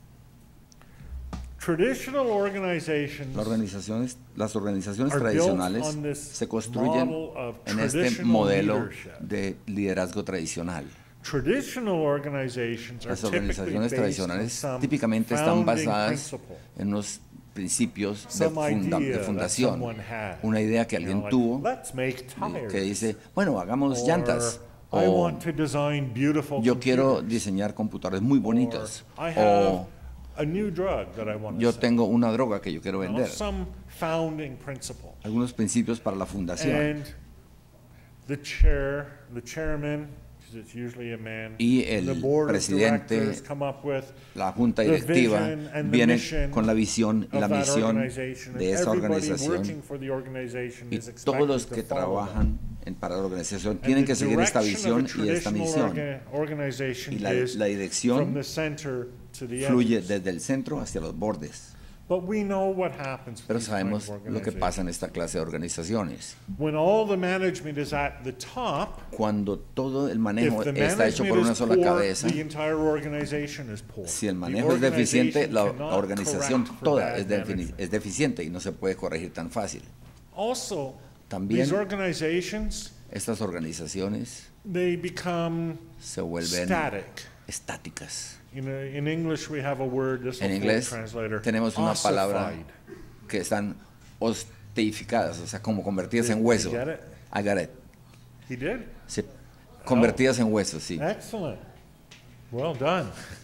Traditional organizations Las organizaciones are built tradicionales on this se construyen model of en este traditional modelo leadership. de liderazgo tradicional. Traditional organizations are Las typically organizaciones based on tradicionales some típicamente están founding basadas principle, en unos principios de, some idea de that fundación, someone had. una idea que alguien like, tuvo let's make tires. que dice, bueno, hagamos Or, llantas, I o want to design beautiful yo quiero computers. diseñar computadores muy bonitos, Or, I have o a new drug that I want to yo sell. tengo una droga que yo quiero You know, vender. some founding principle. Algunos principios para la fundación. And the chairman, because it's usually a man, Y el the board presidente, of directors come up with La junta the directiva vision and the viene mission con la visión y of la that misión organization, de and esa everybody organización, working for the organization y is expected todos los to que follow that. trabajan para la organización And tienen the que seguir esta direction of visión a y esta traditional misión. organization Y la is dirección from the center to the fluye edges. desde el centro hacia los bordes. But we know what happens with Pero these sabemos kinds of lo que pasa organizations. en esta clase de organizaciones. When all the management is at the top, Cuando todo el if manejo the está hecho por management una is sola poor, cabeza, the entire organization is poor. si el The manejo es deficiente, la organization cannot organización correct for toda bad es management. deficiente y no se puede corregir tan fácil. Also, También these organizations, estas organizaciones they become se vuelven static. estáticas. In English, we have a word, this En will inglés translator, tenemos una palabra ossified. que están osteificadas, o sea, como convertidas en Did hueso. you get it? I got it. He did? Sí, convertidas en huesos, sí. Excellent. Well done.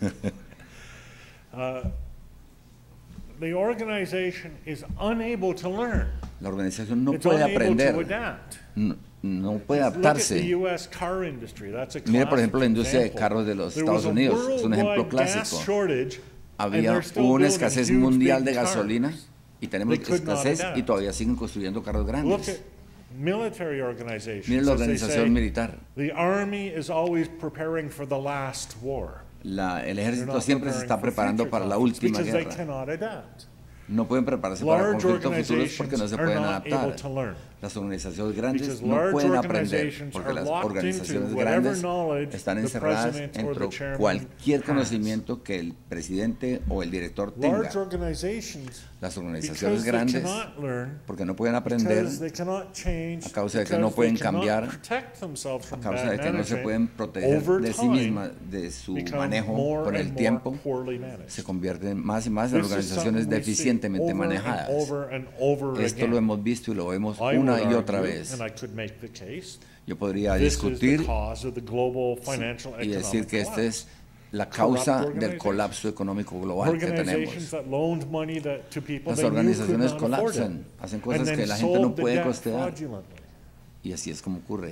The organization is unable to learn. La organización no It's puede unable to aprender, adapt. no puede Look at the adaptarse. U.S. car industry. That's a Mire, por ejemplo, la classic industria de example. carros de los There was Estados a Unidos, es un ejemplo worldwide gas clásico. shortage, and Hubo they're still una building escasez huge, mundial big de cars. gasolina y tenemos They could not escasez adapt. y todavía siguen construyendo carros Look grandes. at military organizations. Miren la as they organización say, militar. The army is always preparing for the last war. El They're ejército not siempre se preparing está for preparando future para la conflicts última because they guerra. cannot adapt. No pueden prepararse para Large conflictos futuros porque no se organizations are pueden not adaptar. able to learn. Las organizaciones grandes Because no large pueden aprender organizations porque are las locked organizaciones into whatever grandes knowledge están the encerradas president or entre the chairman cualquier has. conocimiento que el presidente o el director tenga. Large organizations, Las organizaciones because they grandes, cannot learn, porque no pueden aprender, because they cannot change, a causa de que because no pueden they cannot cambiar, protect themselves a from causa bad de que no se management, pueden proteger over de sí time, mismas, de su become manejo more con el and more tiempo, poorly managed. se convierten más y más en This is organizaciones something we see deficientemente over and manejadas. over and over Esto again. lo hemos visto y lo vemos I una would y otra argue, vez. and I could make the case, Yo podría this is the discutir cause of the global financial y decir economic que esta collapse. es la causa Corrupt del colapso económico global que Organizations tenemos. that loaned money to people Las they knew could organizaciones not afford it, colapsan, hacen and cosas then que la gente no sold the puede debt costear fraudulently. y así es como ocurre.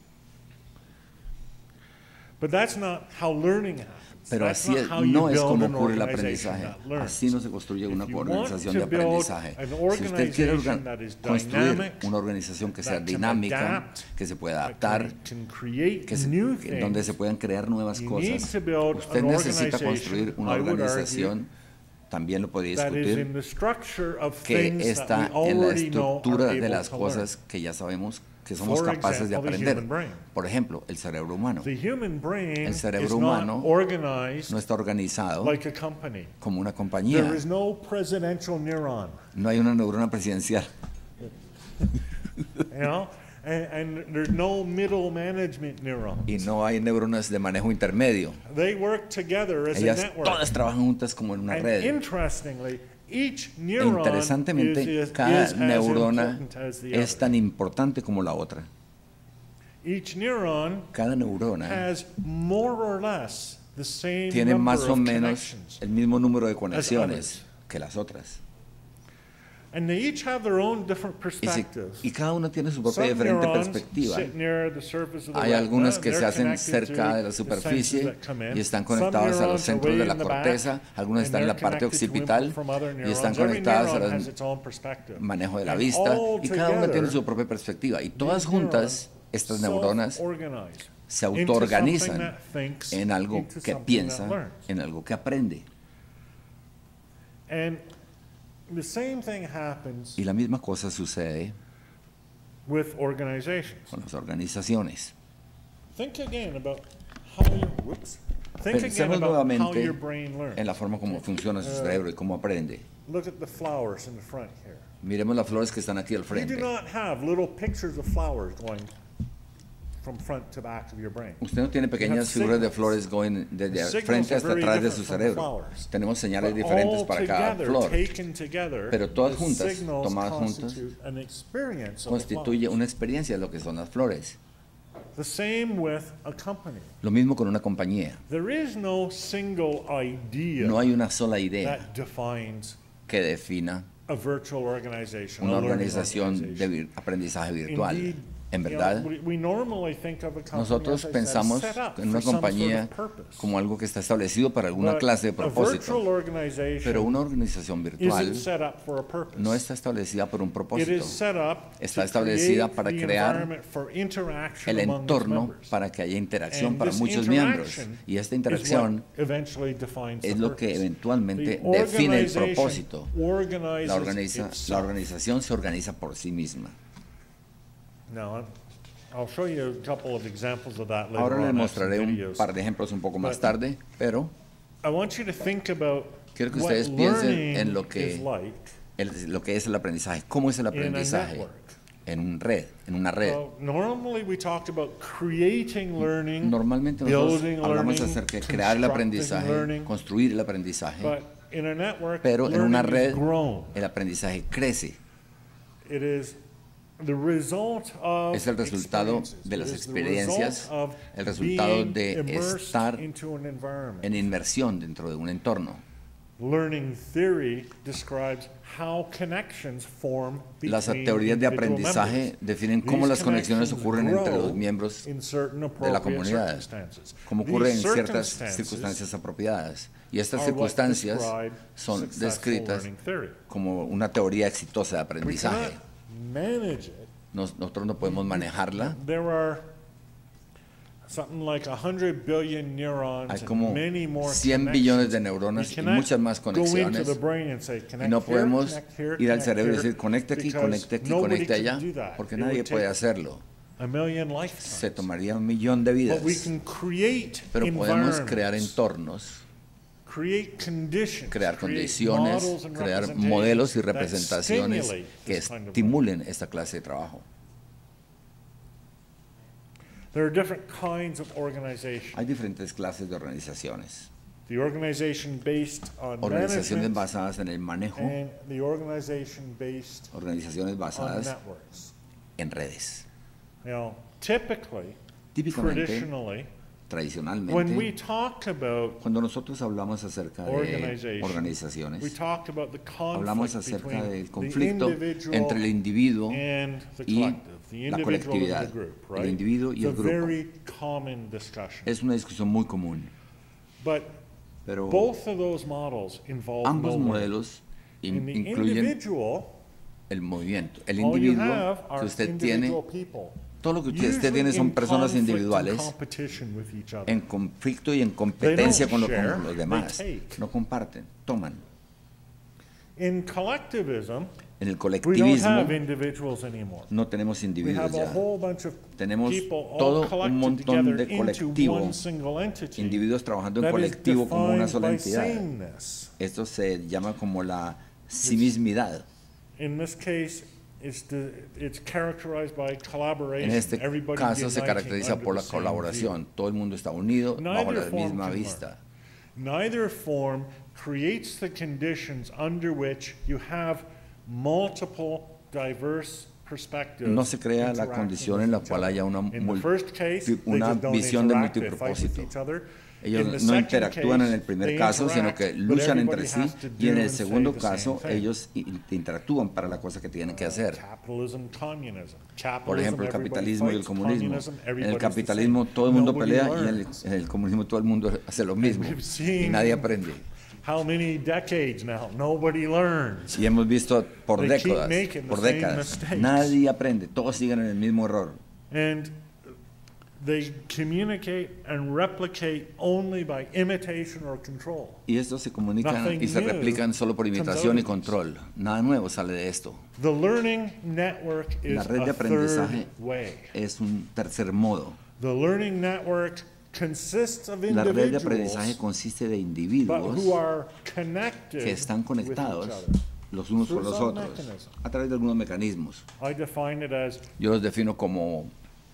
But that's not how learning happens. Pero That's así not how you no es build como an ocurre el organization aprendizaje. that learns. Así no se construye una If you want organización de to build aprendizaje. an Si usted quiere organization that is construir dynamic, una organización que sea that can dinámica, adapt, que se pueda that adaptar, can create que se- new donde things, se puedan crear nuevas you need cosas, to build usted an necesita organization, construir una I would organización, también lo podría that is discutir, in the structure of que things that está we en la already know estructura are de able las to learn. cosas que ya sabemos que somos For capaces de example, the aprender. human brain. Por ejemplo, el cerebro humano The human brain El is cerebro not humano organized no está organizado like a company. como una compañía. There is no presidential neuron, No hay una neurona presidencial you know, and there's no middle management neuron. y no hay neuronas de manejo intermedio. They work together as a Ellas network. todas trabajan juntas como en una And red. interestingly, each E neuron interesantemente, is cada as neurona important as the es other. tan importante como la otra. Each neuron Cada neurona has more or less the same tiene number más o of menos connections. el mismo número de conexiones que las otras. And they each have their own different Y perspectives. cada uno tiene su propia Some diferente neurons perspectiva. sit near the surface of the Hay retina, algunas que and se they're hacen connected cerca to de la the senses superficie that come in. y están Some conectadas a los neurons are centros way de in la the back, corteza, algunas and están en la they're parte connected to input occipital from other y están neurons. Every conectadas neuron al has its own perspective. manejo de la And vista all y cada una tiene together, su propia perspectiva. Y todas these juntas, neurons estas neuronas self-organize se into autoorganizan something that thinks, en algo into que something piensa, that learns. en algo que aprende. And the same thing happens Y la misma cosa sucede with organizations. con las organizaciones. Think again about how your, think again Pensemos about how nuevamente your brain learns. en la forma como funciona su cerebro y cómo aprende. Look at the flowers in the front here. Miremos las flores que están aquí al You do frente. not have little pictures of flowers going from front to back of your brain. Usted no tiene pequeñas You have figuras de signals. flores going The desde signals frente are hasta very atrás de su different from the cerebro. flowers. Tenemos señales But diferentes all para cada together, flor, taken together, pero todas the juntas, signals tomadas juntas, constitute an experience of the constituye flowers. una experiencia de lo que son las flores. The same with a company. Lo mismo con una compañía. There is no single idea No hay una sola idea that defines que defina a virtual organization, una a learning organización de organization. aprendizaje virtual. Indeed, En you know, verdad, we normally think of a company, nosotros as I said, pensamos set up en una for some compañía sort of purpose. como algo que está establecido para alguna But clase de a virtual propósito, organization pero una organización virtual isn't set up for a purpose. no está establecida por un It propósito. is set up Está to establecida create para the crear environment for interaction el among its entorno members. para que haya interacción And para this muchos miembros. interaction Y esta is interacción what eventually defines es the lo que purpose. eventualmente The define el organization propósito. organizes La itself. organización se organiza por sí misma. Now, I'll show you a couple of examples of that later Ahora les on. I have some mostraré un videos. par de ejemplos un poco más But- tarde, pero I want you to think about quiero que what ustedes piensen learning en lo is que, like lo que es el aprendizaje. ¿Cómo es el in a aprendizaje? network. En una red. Normally we talk about creating learning, Normalmente nosotros building hablamos learning, acerca de crear el constructing aprendizaje, learning, construir el aprendizaje, but in a network, pero en learning una is red grown. el aprendizaje crece. It is the result of Es el resultado experiences. de las It is the experiencias, result of el resultado being de immersed estar into an environment. en inmersión dentro de un entorno. Learning theory describes how connections form Las between teorías de individual aprendizaje members. definen cómo These las conexiones connections ocurren entre grow los miembros in certain de la appropriate comunidad, circumstances. como ocurre en These ciertas circumstances circunstancias apropiadas. Y estas are what circunstancias describe son successful descritas learning theory. como una teoría exitosa de We aprendizaje. cannot manage it. Nosotros no podemos manejarla. There are something like 100 billion neurons Hay and como many more 100 billones de connections. neuronas We y cannot muchas más go into conexiones. the brain and say, Y "Connect no here, podemos connect here, ir al connect cerebro y here", decir, conecte aquí, because conecte aquí, nobody conecte allá, can do that. porque It nadie would puede take hacerlo. a million Se lifetimes. tomaría 1.000.000 de vidas. But we can create Pero podemos crear environments, entornos, create conditions, crear create condiciones, models and crear representations modelos y that representaciones stimulate que this kind of learning. estimulen esta clase de trabajo. There are different kinds of organization. Hay diferentes clases de organizaciones. The organization based on Organizaciones management basadas en el manejo, and the organization based organizaciones on basadas networks. en redes. Now, typically, Típicamente, traditionally, when we tradicionalmente, talk about cuando nosotros hablamos acerca de organization, we organizaciones, talk about the hablamos conflict acerca between del the conflicto individual entre el individuo and the y collective, the la individual and colectividad, the group, el right? individuo y It's el a grupo. very common discussion. Es una discusión muy común, But pero both of those models involve ambos no learning. modelos In the incluyen individual, el movimiento. El all you individuo have que are usted tiene, individual people. todo lo que usted Usually tiene son in personas conflict and individuales competition with each other. en conflicto y en competencia con share, los demás. they take. No comparten, toman. In collectivism, En el we don't colectivismo have individuals anymore. no tenemos We individuos have a ya. whole bunch of Tenemos people todo all un collected montón together de into colectivo, one single entity individuos trabajando en that is colectivo como una defined sola by entidad. sameness. Esto se llama como la simismidad. In this case, it's characterized by collaboration. En este Everybody caso se uniting caracteriza under por la the same colaboración. Todo el mundo está unido bajo Neither la form misma can vista. Neither form creates the conditions under which you have multiple diverse perspectives no se crea la interacting condición with en la each cual other. haya una, In the first case, they una just don't visión de interact, they fight with multipropósito. each other. In Ellos the no second interactúan en el case, primer they caso, sino interact, que but luchan entre everybody sí, has to y en do el and say segundo the same caso thing. ellos interactúan para la cosa que tienen que hacer. Capitalism, communism. Por ejemplo, el Everybody capitalismo y el fights. comunismo. Communism, En el everybody's the capitalismo same. todo el mundo Nobody pelea y learns. en el comunismo todo el mundo hace lo mismo we've y seen nadie aprende. How many decades now? Nobody learns. Y hemos visto por They keep décadas, making the por same décadas, mistakes. nadie aprende, todos siguen en el mismo error. And they communicate and replicate only by imitation or control. Y estos se comunican Nothing y se new replican solo por comes imitación y out of these. control. Nada nuevo sale de esto. The learning network is La red de a aprendizaje third way. es un tercer modo. The learning network consists of La red de individuals, aprendizaje consiste de but individuos who are connected que están with conectados each other. los unos con Through los some otros mechanism. a través de algunos mecanismos. I define it as Yo los defino como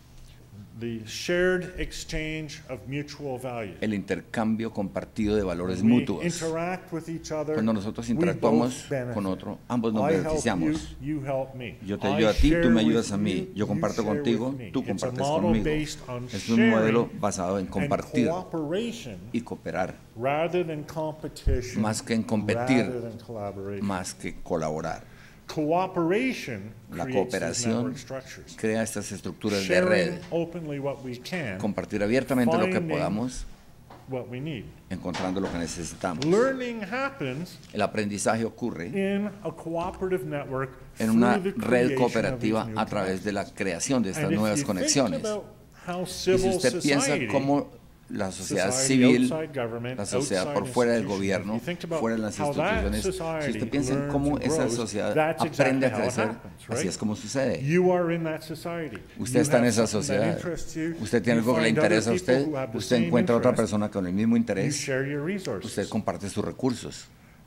the shared exchange of mutual value. el intercambio compartido de valores We mutuos. interact with each other, Cuando nosotros we interactuamos both benefit. con otro, ambos nos I help beneficiamos. you help me. Yo te I ayudo a ti, tú share me ayudas with a mí. you, Yo comparto you share contigo, with me. tú It's a compartes model conmigo. based on Es un modelo sharing basado en and compartir cooperation y cooperar, rather than competition, más que en competir, rather than collaboration. más que colaborar. Cooperation La creates these cooperación network structures. crea estas estructuras de Sharing red. openly what we can, Compartir abiertamente lo que finding podamos, what we need. encontrando lo que necesitamos. Learning happens El aprendizaje ocurre in a cooperative network en una through the red creation cooperativa of these new a través de la creación de estas And if nuevas you think conexiones. about how Y si civil usted piensa society, cómo la sociedad society civil, outside government, la sociedad por outside fuera del institutions, gobierno, if you think about fuera de las how that instituciones, si society usted piensa en learns cómo and esa grows, sociedad that's aprende a exactly how it crecer, happens, así right? es como sucede. You are in that society. Usted You está en have esa something that sociedad. interests you. Usted tiene You algo que le find other interesa a people usted. who have the Usted same encuentra a otra interest. persona con el mismo You interés. share your resources. Usted comparte sus recursos.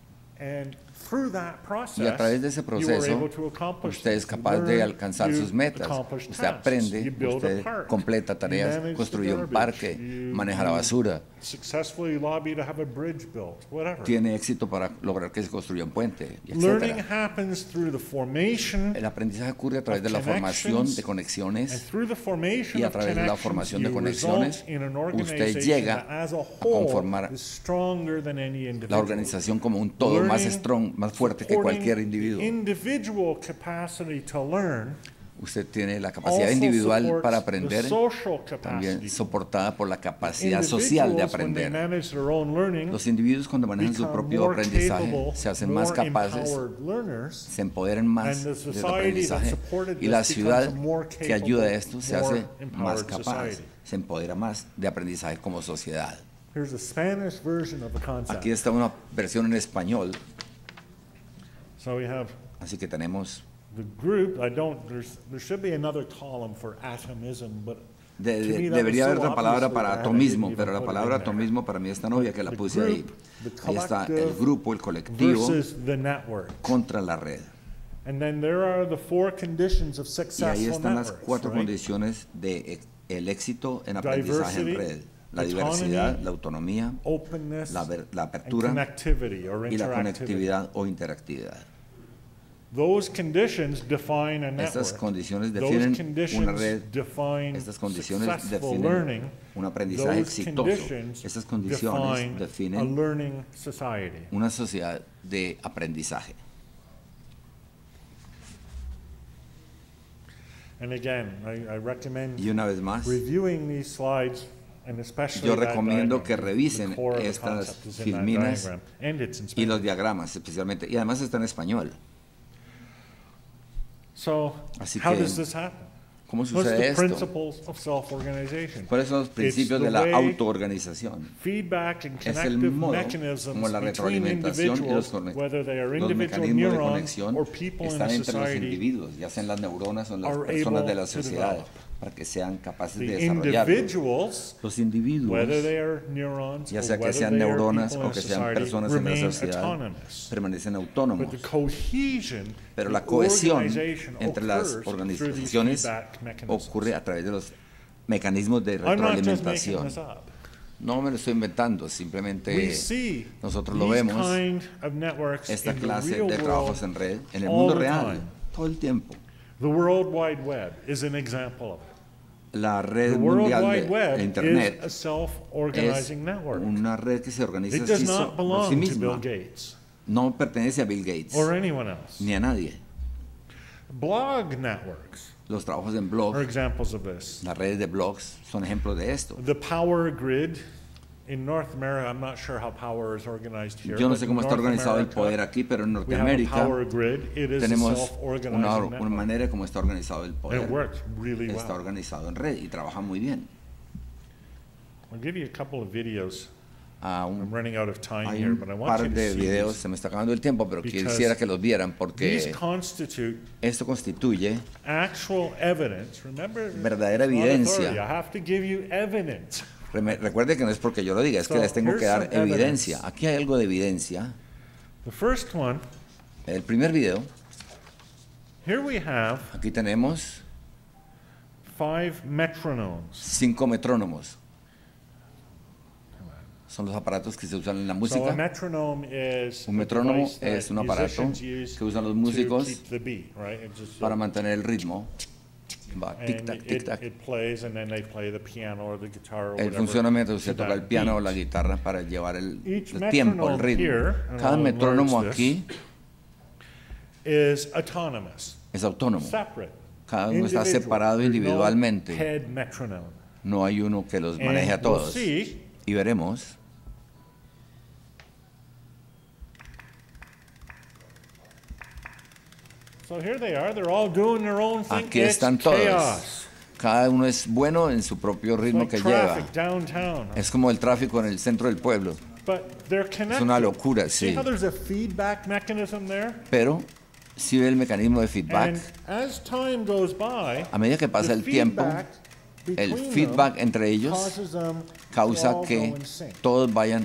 And through that process, Y a través de ese you are proceso, able to accomplish usted es things. You capaz de learn, alcanzar you sus metas. accomplish Usted tasks, aprende, you build a usted park, completa you tareas, manage the construye un garbage, parque, you- maneja la basura. Successfully lobby to have a bridge built, whatever. Tiene éxito para lograr que se construya un puente, Learning etc. happens through the formation El aprendizaje ocurre a través de la of formación connections, de and conexiones through the formation y a of través de la connections, formación de you conexiones, result in an usted organization llega that as a a whole conformar is stronger than any la individual. organización como un todo más Learning, strong, más fuerte que supporting cualquier the individuo. individual capacity to learn Usted tiene la capacidad also individual supports para the aprender, social también capacity. soportada por la capacidad social de Individuals, when they aprender. manage their own learning, Los individuos cuando manejan su become propio more aprendizaje capable, se hacen más more capaces, empowered learners, se empoderan más and the del society that aprendizaje supported y la this ciudad becomes a more que ayuda a capable, esto se more hace más empowered capaz, society. se empodera más de aprendizaje como sociedad. Here's a Spanish version of the concept. Aquí está una versión en español, So we have así que tenemos the group. There should be another column for atomism, but to me that debería was haber so otra palabra obviously para that I atomismo, didn't pero even la put it palabra in there. atomismo para mí es tan obvia que la The puse ahí. group, the Ahí está el collective grupo, el colectivo versus the network. contra la red. And then there are the four conditions of Y successful ahí están las networks, cuatro right? condiciones de el éxito en aprendizaje en Diversity, red. La autonomy, diversidad, la autonomía, Openness, la and apertura connectivity or y la interactivity. conectividad o interactividad. Those conditions define a Estas network. condiciones Those definen conditions una red, define estas condiciones successful definen learning. un aprendizaje Those exitoso. conditions Estas condiciones define a definen learning society. una sociedad de aprendizaje. And again, I recommend Y una vez más, reviewing these slides, and especially yo that recomiendo diagram. que revisen The core of the estas concept is in that filminas diagram, and it's in y los Spanish. diagramas especialmente. Y además está en español. So, Así how que, does this happen? ¿Cómo What's sucede the esto? principles of self-organization? ¿Cuáles son los principios the de la way autoorganización? Feedback and Es el connective modo mechanisms como la between retroalimentación y individuals, whether they are los individual mecanismos de neurons conexión or people in a están entre los society. individuos, ya sean las neuronas o las are personas de able la to sociedad, develop. para que sean capaces de The desarrollarlo. individuals, Los individuos, whether they are neurons ya or sea que whether sean they are neuronas people in o a que sean society, personas en la remain sociedad, autonomous. permanecen But autónomos. the cohesion, Pero the la cohesión organization entre las occurs through these organizaciones feedback mechanisms. ocurre a través de los mecanismos de I'm not just making retroalimentación. this up. No me lo estoy inventando, We simplemente see nosotros lo these vemos, kind of networks esta in the clase real de trabajos world en red, en el all mundo the real, time. todo el tiempo. The World Wide Web is an example of it. La The red World mundial Wide de Web Internet is a es self-organizing network. una red que se organiza It does así not por sí belong to Bill misma. Gates No pertenece a Bill Gates or anyone else. ni a nadie. Blog networks Los trabajos en are blog, examples of this. las redes de blogs son ejemplos de esto. The power grid in North America, I'm not sure how power is organized here. Yo no but sé in cómo está North organizado el America, poder aquí, pero en we have a Norteamérica power grid. It is a tenemos self-organizing una network. manera como está organizado el And poder. it works really Está well. organizado en red y trabaja muy bien. I'll give you a couple of videos. Ah, I'm running out of time hay here, un but I want par you to de see videos, these. se me está acabando el tiempo, pero Because quisiera que los vieran These porque constitute esto constituye actual evidence. Remember, verdadera it's not evidencia. authority. I have to give you evidence. Recuerde que no es porque yo lo diga, es que So, les tengo here's que dar some evidence. evidencia. Aquí hay algo de evidencia. The first one, El primer video, here we have aquí tenemos 5 metronomes. 5 metrónomos. Son los aparatos que se usan en la So a música. metronome is Un a metrónomo device that es un aparato musicians use que usan los to músicos keep the beat, right? It just, para mantener el ritmo. Va, and tic-tac, tic-tac. it plays, and then they play the piano or the guitar or El whatever funcionamiento to se toca that el piano o beat. la guitarra para llevar el Each tiempo, el metronome ritmo. here, and Cada I'll metrónomo enlarge aquí is autonomous, es autónomo. separate. Cada uno está individual. separado There's no individualmente. head metronome. No hay uno que los maneje a And we'll todos. see Y veremos. So here they are. They're all doing their own thing. Aquí It's están todos. chaos. Cada uno es bueno en su propio It's ritmo like que lleva. traffic downtown. Es como el tráfico en el centro del pueblo. But they're Es connected. una locura, See sí. how there's a feedback mechanism there? Pero si ve el mecanismo de feedback, And as time goes by, a medida que pasa el tiempo, el feedback entre ellos causa que todos vayan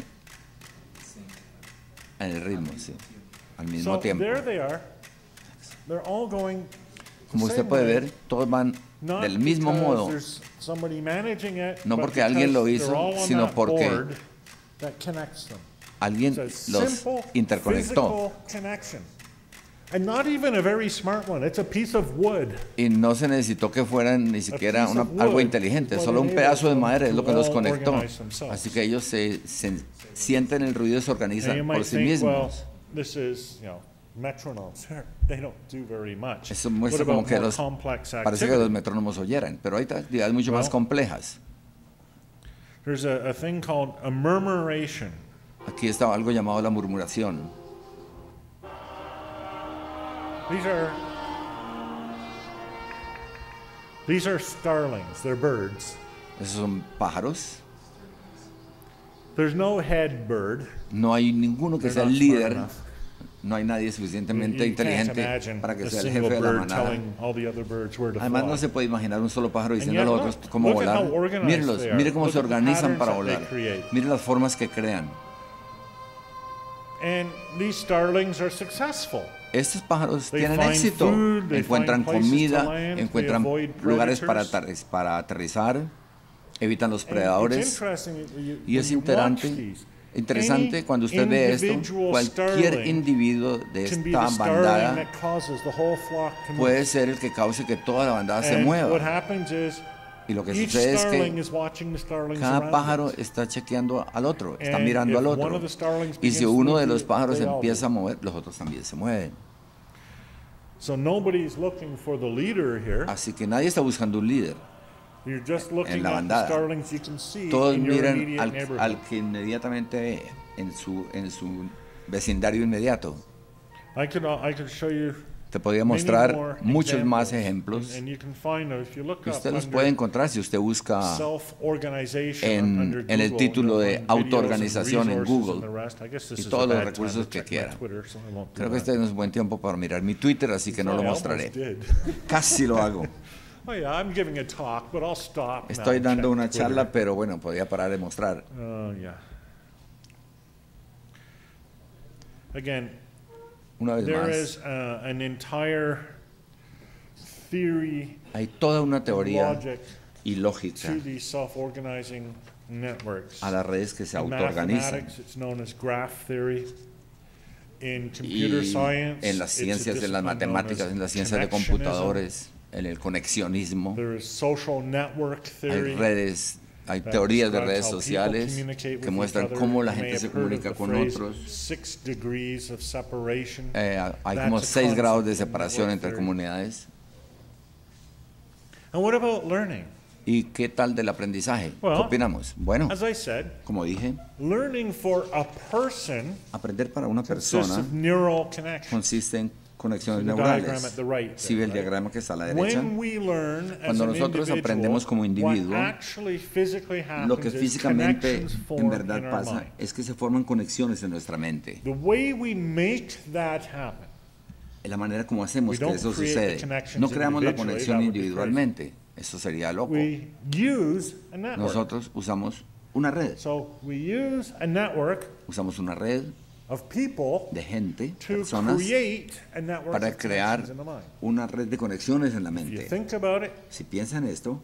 en el ritmo, sí, al mismo So tiempo. there they are. They're all going the Como usted same puede way, ver, todos van not del mismo because modo, there's somebody managing it, no but porque alguien lo because hizo, they're all on sino that porque board that connects them. alguien It's a los simple interconectó. physical connection. And not even a very smart one. It's a piece of wood. Y no se necesitó que fueran ni siquiera piece of wood algo is inteligente, what solo un enables pedazo de them madera es lo to que los all conectó. organize themselves. Así que ellos se sienten el ruido y se And you organizan might por sí think, well, mismos. this is, metronomes. They don't do very much. Eso What muestra como about que more los, complex parece que los activity? metrónomos oyeran, pero hay actividades mucho más Well, complejas. There's a thing called a murmuration. Aquí está algo llamado la murmuración. These are starlings. They're birds. Esos son pájaros. There's no head bird. No hay ninguno que They're sea not el smart líder. enough. No hay nadie You suficientemente can't inteligente imagine para que a sea el single jefe de la bird manada. telling all the other birds where to Además fly. no se puede imaginar un solo pájaro diciendo a yet, los look, otros cómo look at volar. how organized Mírenlos, they are. mire cómo Look se at the organizan patterns para that they volar. create. Mire las formas que crean. And these starlings are successful. Estos pájaros They tienen find éxito, food, they encuentran find places comida, to land, they encuentran avoid lugares predators. para aterrizar, evitan los And it's predadores. Y interesting es when you watch interesante, these. interesante Any cuando usted ve esto, individual cualquier starling individuo de can be esta the starling bandada that causes the whole flock to move. puede ser el que cause que toda la bandada se And what mueva. happens is Y lo que each sucede es starling que is watching the starlings cada around pájaro it. está chequeando al otro, está And mirando if al one otro. of the starlings Y si begins to uno move, de los pájaros they all empieza a do. mover, los otros también se mueven. So nobody's looking for the leader here. Así que nadie está buscando un líder. You're just looking la at the bandada. starlings you can see Todos in your miran immediate al neighborhood. que inmediatamente ve en su vecindario inmediato. I could show you Te podría many mostrar more muchos más examples. ejemplos And you can find them if you look que up usted los under puede encontrar si usted busca self-organization under en el Google, título de you'll find videos and autoorganización en resources Google and the rest. I guess this y is todos a los bad time recursos to que check my quiera. Twitter, so I won't do Creo que that. este no es buen tiempo para mirar mi Twitter, así que no lo I almost mostraré. did. Casi lo hago. Oh yeah, I'm giving a talk, but I'll stop now Estoy and dando check una Twitter. charla, pero bueno, podía parar de mostrar. Oh yeah. Again, Una vez there más, is an entire theory, hay toda una teoría logic y lógica to these self-organizing networks. a las redes que se In autoorganizan. mathematics, it's known as graph theory. Y en las ciencias de las matemáticas, en las ciencias de computadores, en el conexionismo, hay redes, hay teorías de redes sociales que muestran cómo la gente se comunica con otros. Hay como 6 grados de separación entre comunidades. ¿Y qué tal del aprendizaje? ¿Qué opinamos? Bueno, como dije, aprender para una persona consiste en conexiones neurales. Si ve el diagrama que está a la derecha, cuando nosotros aprendemos como individuo, lo que físicamente en verdad pasa es que se forman conexiones en nuestra mente. Es la manera como hacemos que eso sucede. No creamos la conexión individualmente. Eso sería loco. Nosotros usamos una red. Usamos una red de gente, personas, para crear una red de conexiones en la mente. Si piensan esto,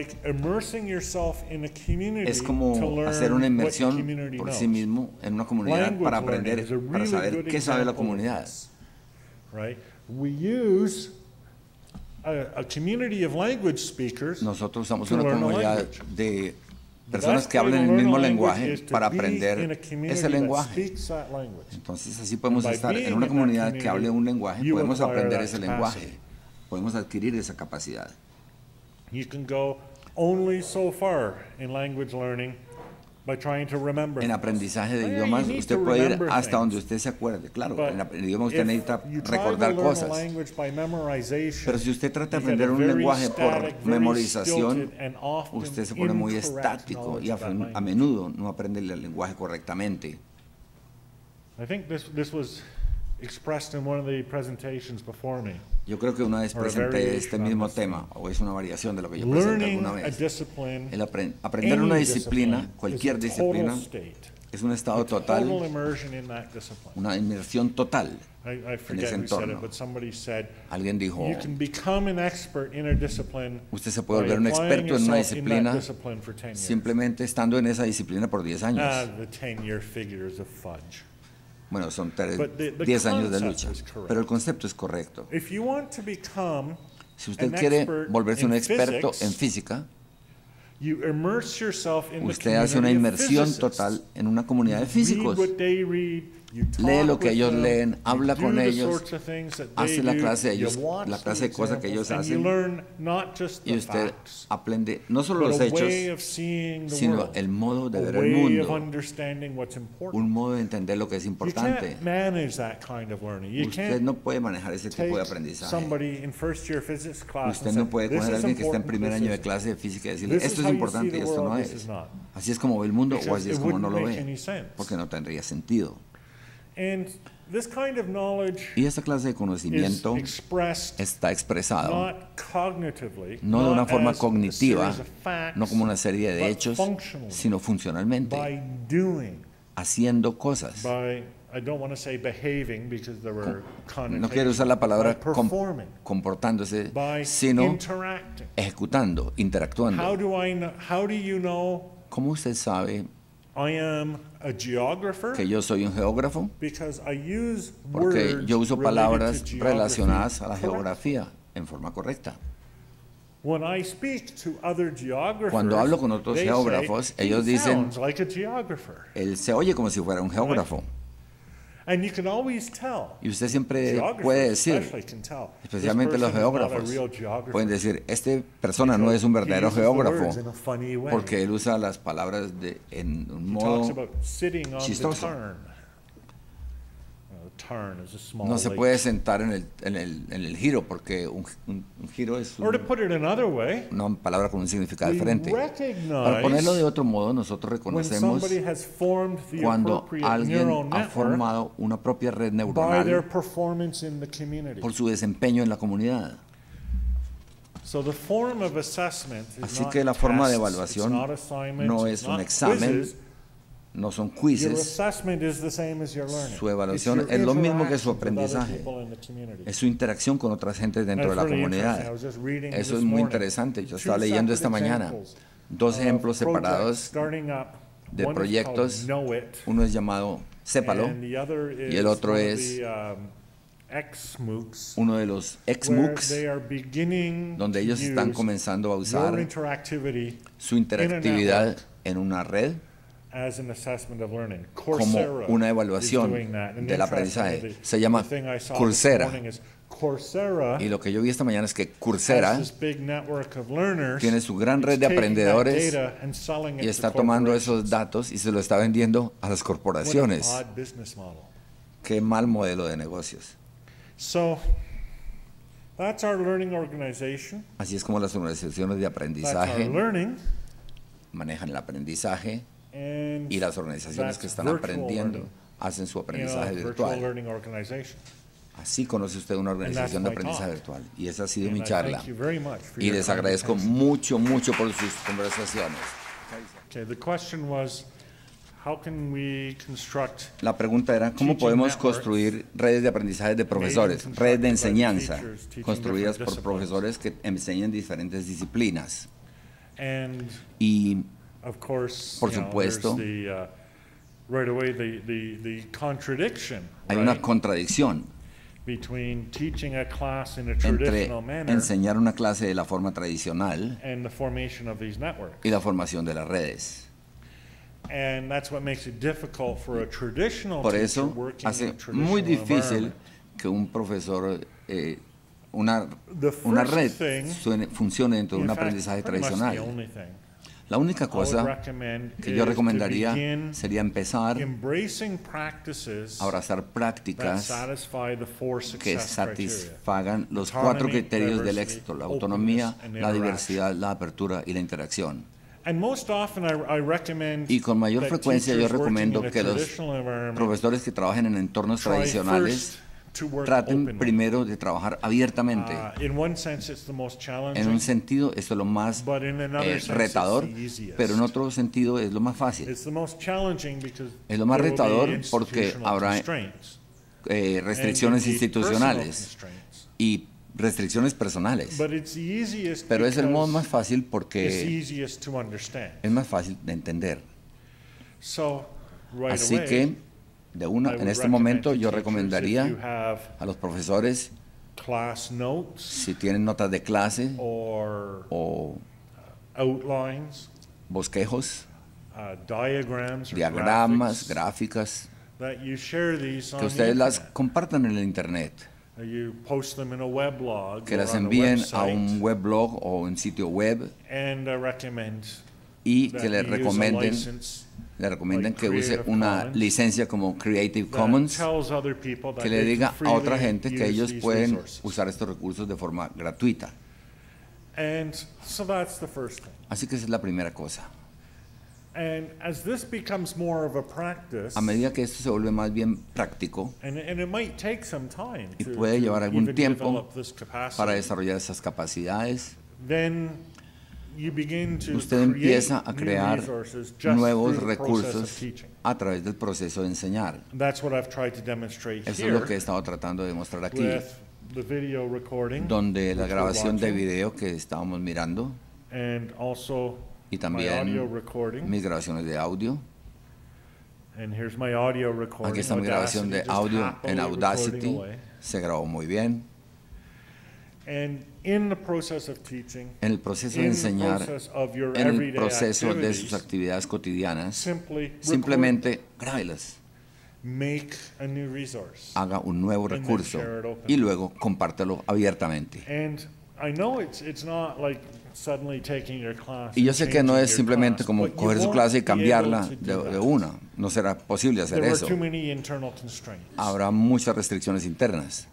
es como hacer una inmersión por sí mismo en una comunidad para aprender, para saber qué sabe la comunidad. Nosotros usamos una comunidad de personas que hablan el mismo lenguaje para aprender ese lenguaje. Entonces así podemos estar en una comunidad que hable un lenguaje, podemos aprender ese lenguaje, podemos adquirir esa capacidad. En aprendizaje de idiomas, usted puede ir hasta donde usted se acuerde. Claro, en el idioma usted necesita recordar cosas. Pero si usted trata de aprender un lenguaje por memorización, usted se pone muy estático y a menudo no aprende el lenguaje correctamente. Yo creo que una vez presenté este mismo tema, o es una variación de lo que yo presenté alguna vez. Aprender una disciplina, cualquier disciplina, es un estado total, una inmersión total en ese entorno. Alguien dijo, usted se puede volver un experto en una disciplina simplemente estando en esa disciplina por 10 años. Bueno, son 10 años de lucha, pero el concepto es correcto. Si usted quiere volverse un experto en física, usted hace una inmersión total en una comunidad de físicos. Lee lo que ellos leen, habla con ellos, hace la clase de ellos, la clase de cosas que ellos hacen, y usted aprende no solo los hechos, sino el modo de ver el mundo, un modo de entender lo que es importante. Usted no puede manejar ese tipo de aprendizaje. Usted no puede coger a alguien que está en primer año de clase de física y decirle, esto es importante y esto no es. Así es como ve el mundo o así es como no lo ve, porque no tendría sentido. Y esta clase de conocimiento está expresado no de una forma cognitiva, no como una serie de hechos, sino funcionalmente, haciendo cosas. No quiero usar la palabra comportándose, sino ejecutando, interactuando. ¿Cómo usted sabe que yo soy un geógrafo? Porque yo uso palabras relacionadas a la geografía en forma correcta. Cuando hablo con otros geógrafos, ellos dicen, él se oye como si fuera un geógrafo. Y usted siempre puede decir, especialmente los geógrafos, pueden decir, esta persona no es un verdadero geógrafo, porque él usa las palabras en un modo chistoso. No se puede sentar en el giro, porque un giro es una palabra con un significado diferente. Para ponerlo de otro modo, nosotros reconocemos cuando alguien ha formado una propia red neuronal por su desempeño en la comunidad. Así que la forma de evaluación no es un examen, no son quizzes. Su evaluación es lo mismo que su aprendizaje. Es su interacción con otras gentes dentro de la comunidad. Eso es muy interesante. Yo estaba leyendo esta mañana 2 ejemplos separados de proyectos. Uno es llamado sépalo. Y el otro es uno de los ex-MOOCs, donde ellos están comenzando a usar su interactividad en una red como una evaluación del aprendizaje. Se llama Coursera. Y lo que yo vi esta mañana es que Coursera tiene su gran red de aprendedores y está tomando esos datos y se lo está vendiendo a las corporaciones. Qué mal modelo de negocios. Así es como las organizaciones de aprendizaje manejan el aprendizaje, y las organizaciones que están aprendiendo hacen su aprendizaje virtual. Así conoce usted una organización de aprendizaje virtual. Y esa ha sido mi charla. Y les agradezco mucho, mucho por sus conversaciones. La pregunta era, ¿cómo podemos construir redes de aprendizaje de profesores, redes de enseñanza, construidas por profesores que enseñan diferentes disciplinas? Y, por supuesto, hay una contradicción entre enseñar una clase de la forma tradicional y la formación de las redes. Por eso hace muy difícil que un profesor, una red funcione dentro de un aprendizaje tradicional. La única cosa que yo recomendaría sería empezar a abrazar prácticas que satisfagan los 4 criterios del éxito: la autonomía, la diversidad, la apertura y la interacción. Y con mayor frecuencia yo recomiendo que los profesores que trabajen en entornos tradicionales traten primero de trabajar abiertamente. En un sentido, esto es lo más retador, pero en otro sentido es lo más fácil. Es lo más retador porque habrá restricciones institucionales y restricciones personales. Pero es el modo más fácil porque es más fácil de entender. Así que, en este momento yo recomendaría a los profesores, si tienen notas de clase o bosquejos, diagramas, gráficas, que ustedes las compartan en el Internet, que las envíen a un weblog o un sitio web, y que le recomienden que use una licencia como Creative Commons, que le diga a otra gente que ellos pueden usar estos recursos de forma gratuita. Así que esa es la primera cosa. A medida que esto se vuelve más bien práctico, y puede llevar algún tiempo para desarrollar esas capacidades, usted empieza a crear nuevos recursos a través del proceso de enseñar. Eso es lo que he estado tratando de demostrar aquí, donde la grabación de video que estábamos mirando, y también mis grabaciones de audio. Aquí está mi grabación de audio en Audacity, se grabó muy bien. En el proceso de enseñar, en el proceso de sus actividades cotidianas, simplemente grábelas, haga un nuevo recurso y luego compártelo abiertamente. Y yo sé que no es simplemente como coger su clase y cambiarla de una. No será posible hacer eso. Habrá muchas restricciones internas.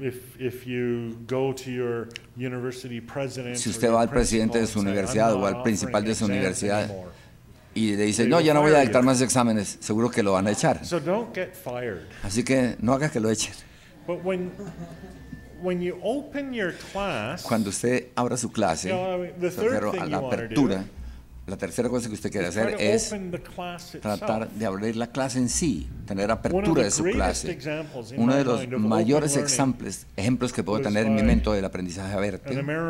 Si usted va al presidente de su universidad o al principal de su universidad y le dice, no, ya no voy a dictar más exámenes, seguro que lo van a echar. Así que no haga que lo echen. Cuando usted abra su clase, pero a la apertura, la tercera cosa que usted quiere hacer es tratar de abrir la clase en sí, tener apertura de su clase. Uno de los mayores ejemplos que puedo tener en mi mente del aprendizaje abierto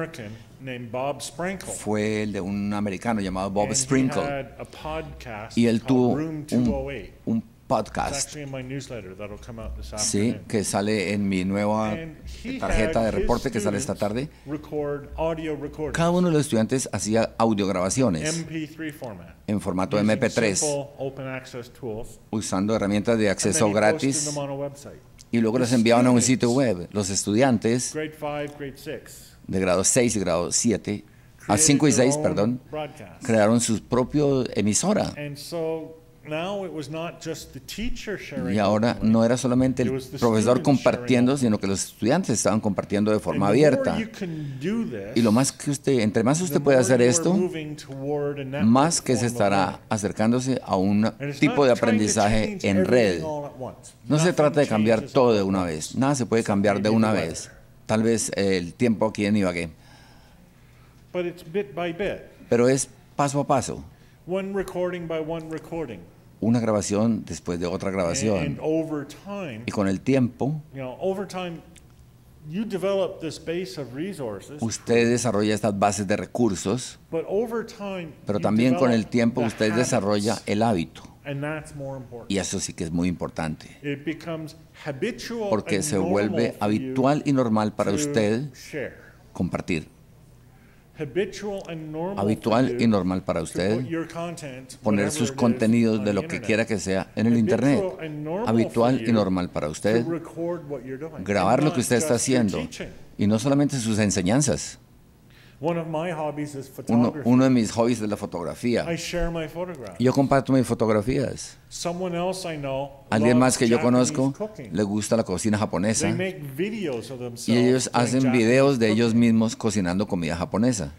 fue el de un americano llamado Bob Sprinkle. Y él tuvo un podcast. Sí, que sale en mi nueva tarjeta de reporte que sale esta tarde. Cada uno de los estudiantes hacía audiograbaciones en formato MP3 usando herramientas de acceso gratis y luego las enviaban a un sitio web. Los estudiantes de grado 6 y grado 7, a 5 y 6, perdón, crearon su propia emisora. Y ahora no era solamente el profesor compartiendo, sino que los estudiantes estaban compartiendo de forma abierta. Y lo más que entre más usted puede hacer esto, más que se estará acercándose a un tipo de aprendizaje en red. No se trata de cambiar todo de una vez. Nada se puede cambiar de una vez. Tal vez el tiempo aquí en Ibagué. Pero es paso a paso. Una grabación después de otra grabación. Y con el tiempo, usted desarrolla estas bases de recursos, pero también con el tiempo usted desarrolla el hábito. Y eso sí que es muy importante. Porque se vuelve habitual y normal para usted compartir. Habitual y normal para usted poner sus contenidos de lo que quiera que sea en el internet. Habitual y normal para usted grabar lo que usted está haciendo y no solamente sus enseñanzas. Uno de mis hobbies es la fotografía. Yo comparto mis fotografías. Alguien más que yo conozco le gusta la cocina japonesa y ellos hacen videos de ellos mismos cocinando comida japonesa.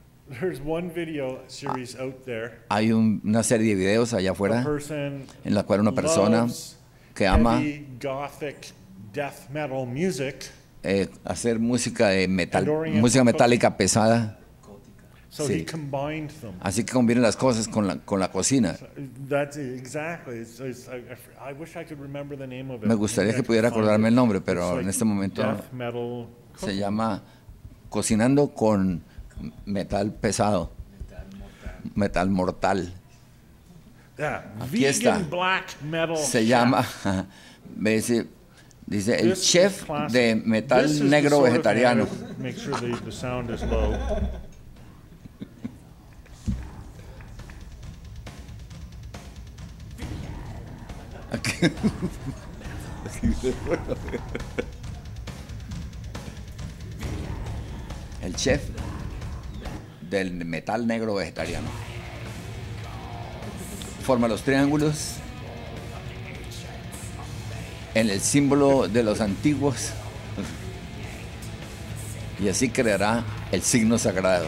Hay una serie de videos allá afuera en la cual una persona que ama hacer música de metal, música metálica pesada. Sí. Así que combina las cosas con la cocina. Me gustaría que pudiera acordarme el nombre, pero en este momento se llama Cocinando con Metal Pesado. Metal Mortal. Aquí está. Se llama, dice el chef de metal negro vegetariano. El chef del metal negro vegetariano. Forma los triángulos en el símbolo de los antiguos y así creará el signo sagrado.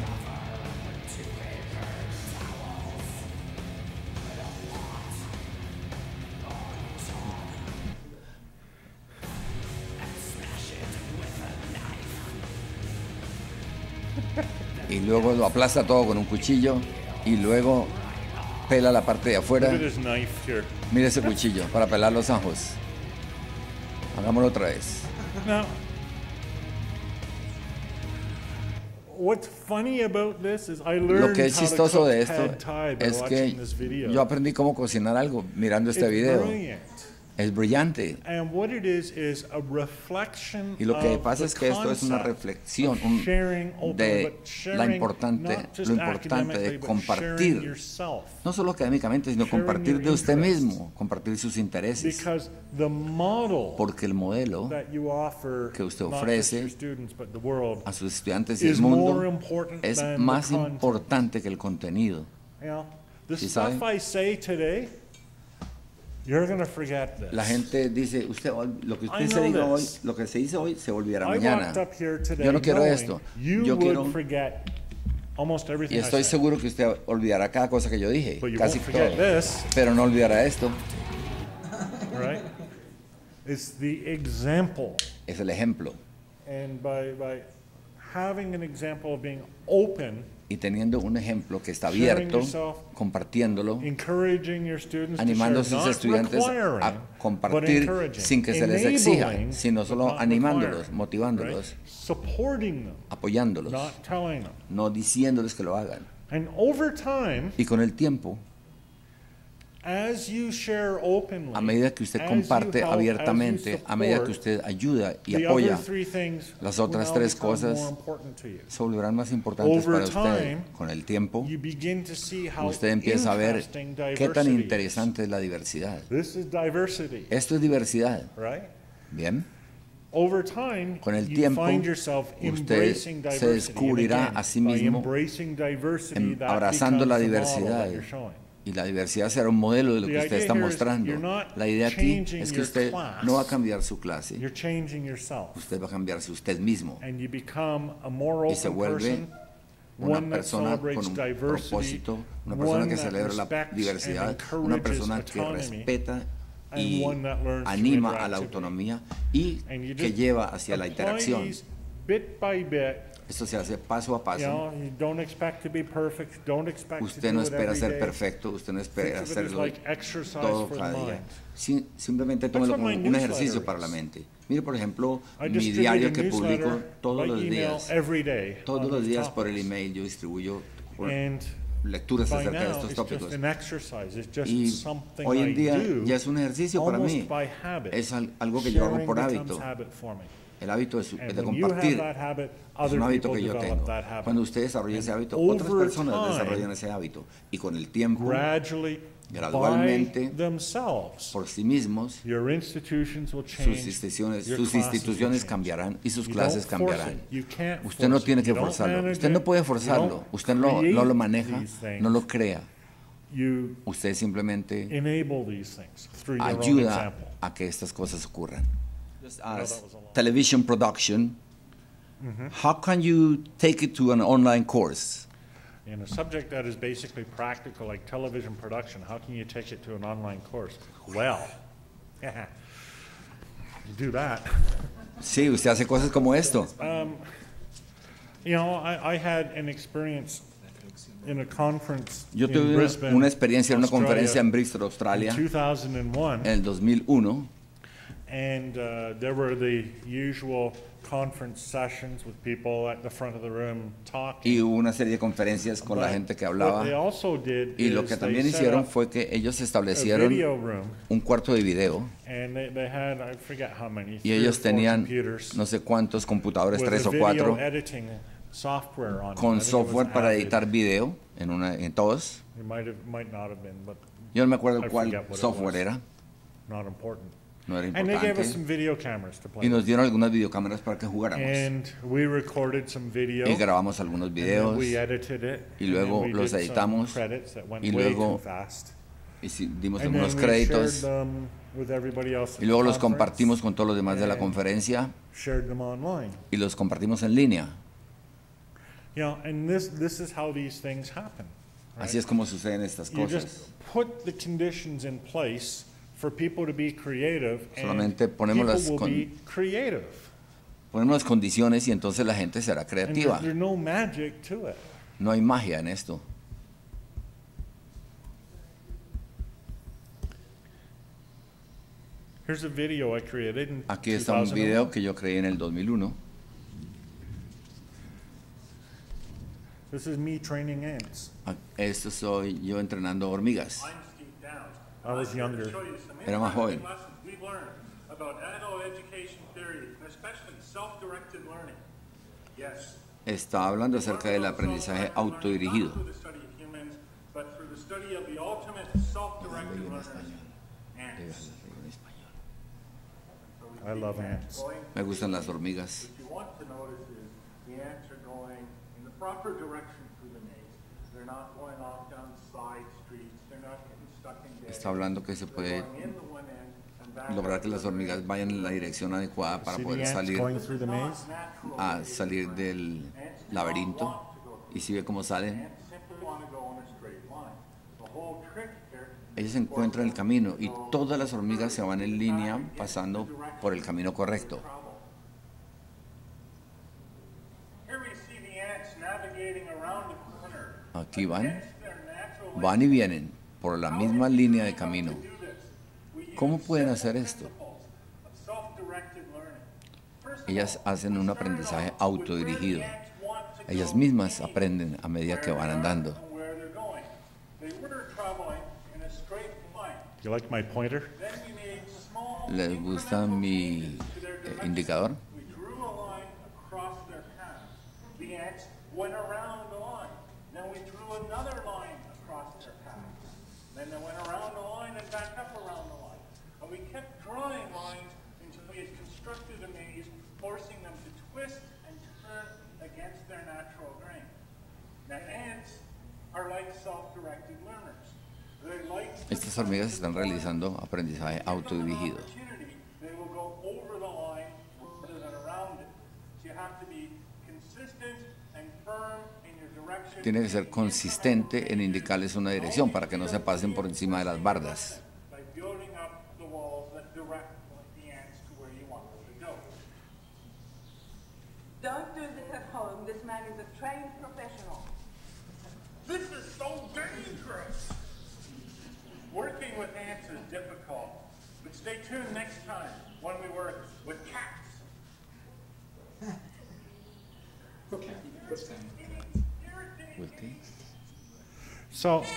Y luego lo aplasta todo con un cuchillo y luego pela la parte de afuera. Mire ese cuchillo para pelar los ajos. Hagámoslo otra vez. Lo que es chistoso de esto es que yo aprendí cómo cocinar algo mirando este video. Es brillante. Y lo que pasa es que esto es una reflexión de lo importante de compartir, no solo académicamente, sino compartir de usted mismo, compartir sus intereses. Porque el modelo que usted ofrece a sus estudiantes y el mundo es más importante que el contenido. ¿Sí sabe? La gente dice, lo que usted se diga hoy, lo que se dice hoy, se olvidará mañana. Yo no quiero esto. Yo quiero, y estoy seguro que usted olvidará cada cosa que yo dije, casi todo, pero no olvidará esto. Es el ejemplo. Y teniendo un ejemplo que está abierto, compartiéndolo, animando a sus estudiantes a compartir sin que se les exija, sino solo animándolos, motivándolos, apoyándolos, no diciéndoles que lo hagan. Y con el tiempo, A medida que usted comparte abiertamente, a medida que usted ayuda y apoya, las otras tres cosas se volverán más importantes para usted. Con el tiempo, usted empieza a ver qué tan interesante es la diversidad. Esto es diversidad. Bien. Con el tiempo, usted se descubrirá a sí mismo abrazando la diversidad. Y la diversidad será un modelo de lo que usted está mostrando. La idea aquí es que usted no va a cambiar su clase. Usted va a cambiarse usted mismo. Y se vuelve una persona con un propósito, una persona que celebra la diversidad, una persona que respeta y anima a la autonomía y que lleva hacia la interacción. Esto se hace paso a paso. Usted no espera ser perfecto, usted no espera hacerlo todo cada día. Simplemente tómelo como un ejercicio para la mente. Mire, por ejemplo, mi diario que publico todos los días. Todos los días por el email yo distribuyo lecturas acerca de estos tópicos. Y hoy en día ya es un ejercicio para mí. Es algo que yo hago por hábito. El hábito de compartir es un hábito que yo tengo. Cuando usted desarrolla ese hábito, otras personas desarrollan ese hábito. Y con el tiempo, gradualmente, por sí mismos, sus instituciones cambiarán y sus clases cambiarán. Usted no tiene que forzarlo. Usted no puede forzarlo. Usted no lo maneja, no lo crea. Usted simplemente ayuda a que estas cosas ocurran. As television production, how can you take it to an online course? In a subject that is basically practical, like television production, how can you take it to an online course? Well, you do that. Sí, usted hace cosas como esto. You know, I had an experience in a conference Yo tuve una experiencia en una conferencia en Bristol, Australia, en el 2001. And there were the usual conference sessions with people at the front of the room talking. Y hubo una serie de conferencias con la gente que hablaba. Y lo que también hicieron fue que ellos establecieron un cuarto de video. Y ellos tenían no sé cuántos computadores, 3 o 4, con software para editar video en todos. Yo no me acuerdo cuál software era. No era importante. Y nos dieron algunas videocámaras para que jugáramos. Y grabamos algunos videos. Y luego los editamos. Y luego dimos algunos créditos. Y luego los compartimos con todos los demás de la conferencia. Y los compartimos en línea. Así es como suceden estas cosas. Solamente ponemos las condiciones y entonces la gente será creativa. No hay magia en esto. Aquí está un video que yo creé en el 2001. Esto soy yo entrenando hormigas. Era más joven. Está hablando acerca del aprendizaje autodirigido. Me gustan las hormigas. Está hablando que se puede lograr que las hormigas vayan en la dirección adecuada para poder salir del laberinto. Y si ve cómo salen, ellos encuentran el camino y todas las hormigas se van en línea pasando por el camino correcto. Aquí van y vienen por la misma línea de camino. ¿Cómo pueden hacer esto? Ellas hacen un aprendizaje autodirigido. Ellas mismas aprenden a medida que van andando. You like my pointer? ¿Les gusta mi indicador? We drew a line across their path. The ants went around the line. Then we drew another line across their path. Then they went around the line and back up around the line. And we kept drawing lines until we had constructed a maze, forcing them to twist and turn against their natural grain. Now ants are like self-directed learners. Estas hormigas están realizando aprendizaje autodirigido. Tiene que ser consistente en indicarles una dirección para que no se pasen por encima de las bardas. Don't do this at home. This man is a trained professional. This is so dangerous. Working with ants is difficult, but stay tuned next time when we work with cats. Okay. So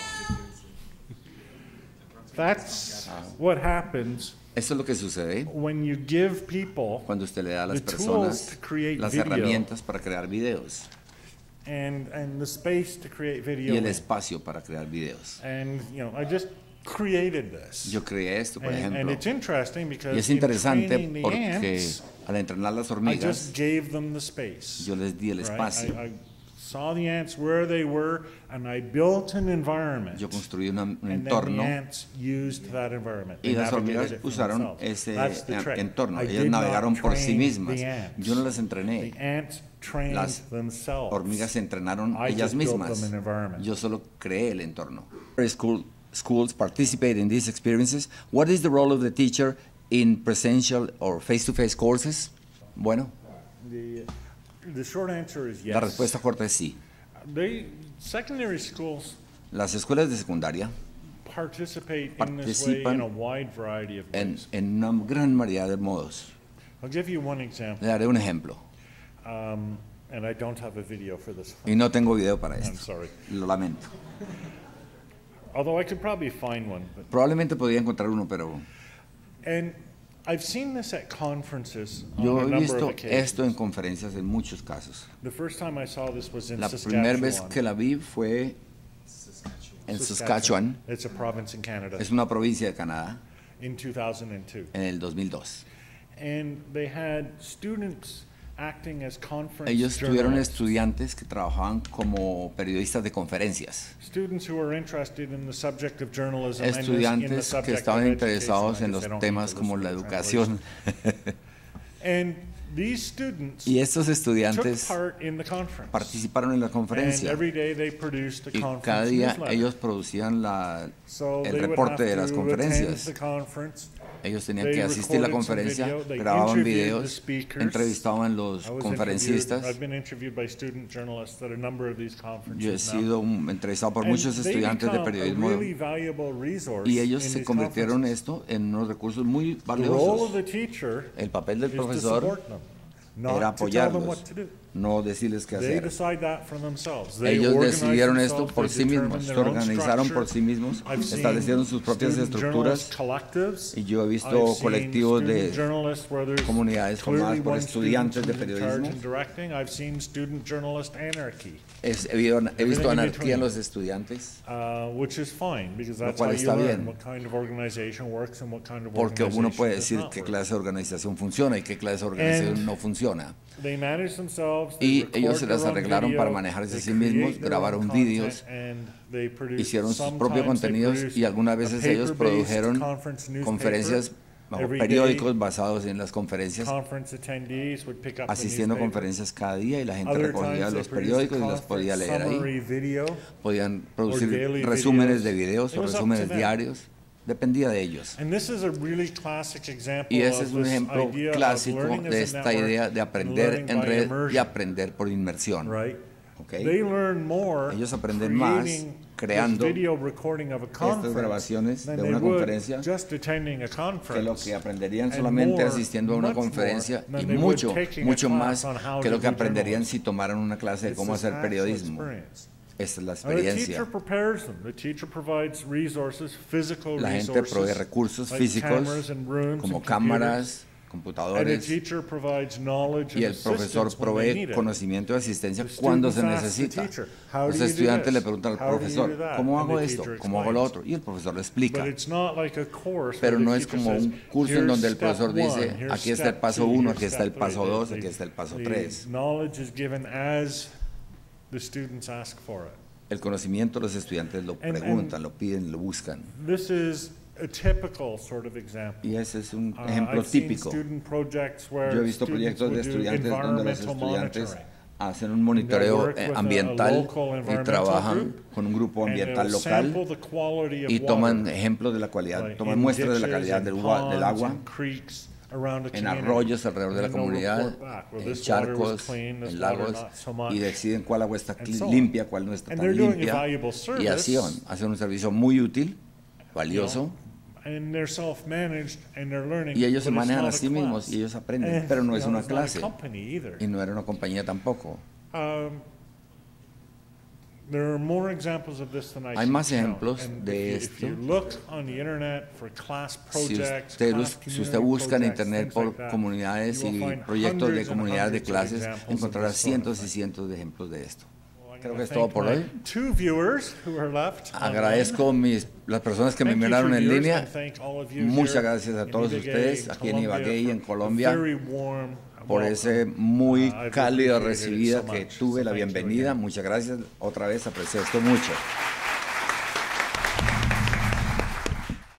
that's what happens. Eso es lo que sucede when you give people cuando usted le da a las the tools personas to create las video herramientas para crear videos and the space to create video. y el espacio para crear videos. And I just created this. Yo creé esto, por ejemplo. And it's interesting because Y es interesante in training the porque ants, al entrenar las I hormigas, just gave them the space. yo les di el Right? espacio. I saw the ants where they were, and I built an environment. Yo construí un And then entorno the ants used that environment. y They las navigated hormigas it for usaron themselves. ese That's the trick. entorno. I Ellas did not navegaron por sí train mismas. the ants. Yo no las entrené. The ants trained Las themselves. hormigas se entrenaron I ellas just built mismas. them an environment. Yo solo creé el entorno. Schools participate in these experiences. What is the role of the teacher in presential or face-to-face courses? Bueno, The short answer is yes. la respuesta corta es sí. Secondary schools Las escuelas de secundaria participate in this way in a wide variety of ways. en una gran variedad de modos. I'll give you one example. Le daré un ejemplo. And I don't have a video for this one. Y no tengo video para I'm esto. sorry. Lo lamento. Although I could probably find one. But, Probablemente podría encontrar uno, pero and I've seen this at conferences yo on a he number visto of occasions. esto en conferencias en muchos casos. The first time I saw this was in La Saskatchewan. primera vez que la vi fue en Saskatchewan. It's a province in Canada. Es una provincia de Canadá, In 2002. en el 2002. And they had students acting as conference Ellos tuvieron journalists. estudiantes que trabajaban como periodistas de conferencias. Students who were interested in the subject of journalism and in the Estudiantes que subject estaban of interesados education. en I guess they los don't temas need to como listen la to the educación. translation. And these students Y estos took estudiantes part in the conference. participaron en la And conferencia. every day they produced a Y cada conference día newsletter. ellos producían So el they would reporte have de las to conferencias. attend the conference. Ellos tenían They que asistir a la recorded some conferencia, video, they grababan interviewed the videos, speakers. entrevistaban los I was conferencistas. I've been interviewed by student journalists at a number of these conferences Yo he now. sido entrevistado por And muchos they estudiantes de become a periodismo really valuable resource y ellos in se these convirtieron conferences. esto en unos recursos muy The role of valiosos. the teacher El papel del is to profesor support them, not era to tell them apoyarlos, what to do. no decirles qué They hacer. decide that for themselves. They Ellos organize decidieron esto themselves, por they sí determine mismos, se their own organizaron structure. por sí mismos, I've seen establecieron sus propias student journalist estructuras collectives. y yo he I've visto seen colectivos student de journalists where there's comunidades formadas clearly por one estudiantes de student who's in charge periodismo. and directing. I've seen student journalist anarchy, He Everything visto in anarquía between. en los estudiantes, which is fine because Lo that's cual how you está learn bien. what kind of organization works and what kind of porque organization uno puede does decir not qué work. clase de organización funciona y qué clase de organización And no funciona. They manage themselves, they Y record ellos se las their own arreglaron para video, manejarse a they sí mismos, create their grabaron own content, vídeos, and they produce- hicieron sus sometimes propios they contenidos produce y algunas a veces ellos paper-based produjeron conference newspaper. conferencias o Every periódicos day, basados en las conferencias, conference attendees would pick up the asistiendo a newspaper. conferencias cada día y la gente Other recogía times they los produced periódicos a y las podía conference leer ahí. summary video. Podían producir daily resúmenes videos. de videos It o was up to resúmenes them. diarios. Dependía de ellos. And this is a really classic example Y ese of es un this ejemplo idea of clásico learning as de a esta network idea de and aprender learning en by red y immersion, aprender por inmersión. right? ¿Ok? They learn more Ellos aprenden más creating creando this video recording of a estas conference grabaciones than de they una would conferencia just attending a que lo conference. que aprenderían And solamente more, asistiendo a una much more conferencia than y they would mucho, taking a mucho class más on how que to lo que do aprenderían journalism. si tomaran una clase de It's cómo this hacer actual periodismo. experience. Esta es la And the teacher experiencia. prepares them. The teacher provides resources, physical La gente provee resources, recursos like físicos cameras and rooms como and computers. cámaras, And the computadores, teacher provides knowledge y and el profesor assistance when they provee need it. conocimiento y asistencia The cuando se students ask the necesita. teacher, "How do Los you do estudiantes this? le preguntan al How do you profesor, do that?" ¿cómo And hago the esto? teacher ¿Cómo hago lo explains. otro? Y el profesor le explica. But it's not like a course Pero where no the es teacher como says, un curso en "Here's donde el step profesor dice, one, here's aquí está el step paso two, 1, here's aquí está el step paso three." 2, aquí está el paso 3. The knowledge is given as the students ask for it. El conocimiento los estudiantes lo And- preguntan, lo piden, lo buscan. This is a typical sort of example. Y ese es un ejemplo I've seen típico. student projects where Yo he visto students proyectos de would do estudiantes donde los environmental estudiantes monitoring. hacen un monitoreo work with a ambiental local y environmental trabajan group, con un grupo And ambiental they'll local sample the quality of y toman water, ejemplos de la calidad, like toman in muestras de la ditches calidad and del ponds agua, and creeks around the en community. arroyos alrededor de la And they'll comunidad, report back, well, en this water was charcos, clean, this en water lagos, not so much. y deciden cuál agua está and so on. limpia, cuál no está And tan they're doing a limpia, valuable y así service, hacen un servicio muy útil, valioso, and they're self-managed and they're learning, y ellos se but it's manejan not a a sí mismos class. y ellos aprenden, And, pero no es una it's not a clase company either. y no era una compañía tampoco. There are more examples of this than I Hay should más count. ejemplos And de if you esto. look on the internet for class projects, Si usted busca en internet por comunidades you will y find proyectos de hundreds and comunidades de hundreds of clases, examples of encontrará this sort of cientos y thing. cientos de ejemplos de esto. Well, I'm Creo gonna que es todo thank por my hoy. 2 viewers who are left online. Agradezco las personas que me Thank you miraron for en viewers, línea. and thank all of you Muchas here gracias a in todos Ibagué, ustedes in aquí en Colombia, Ibagué y en for a Colombia very warm por welcome. ese muy I've cálida appreciated it recibida so que much. tuve, So la thank you bienvenida. again. Muchas gracias. Otra vez aprecié esto mucho.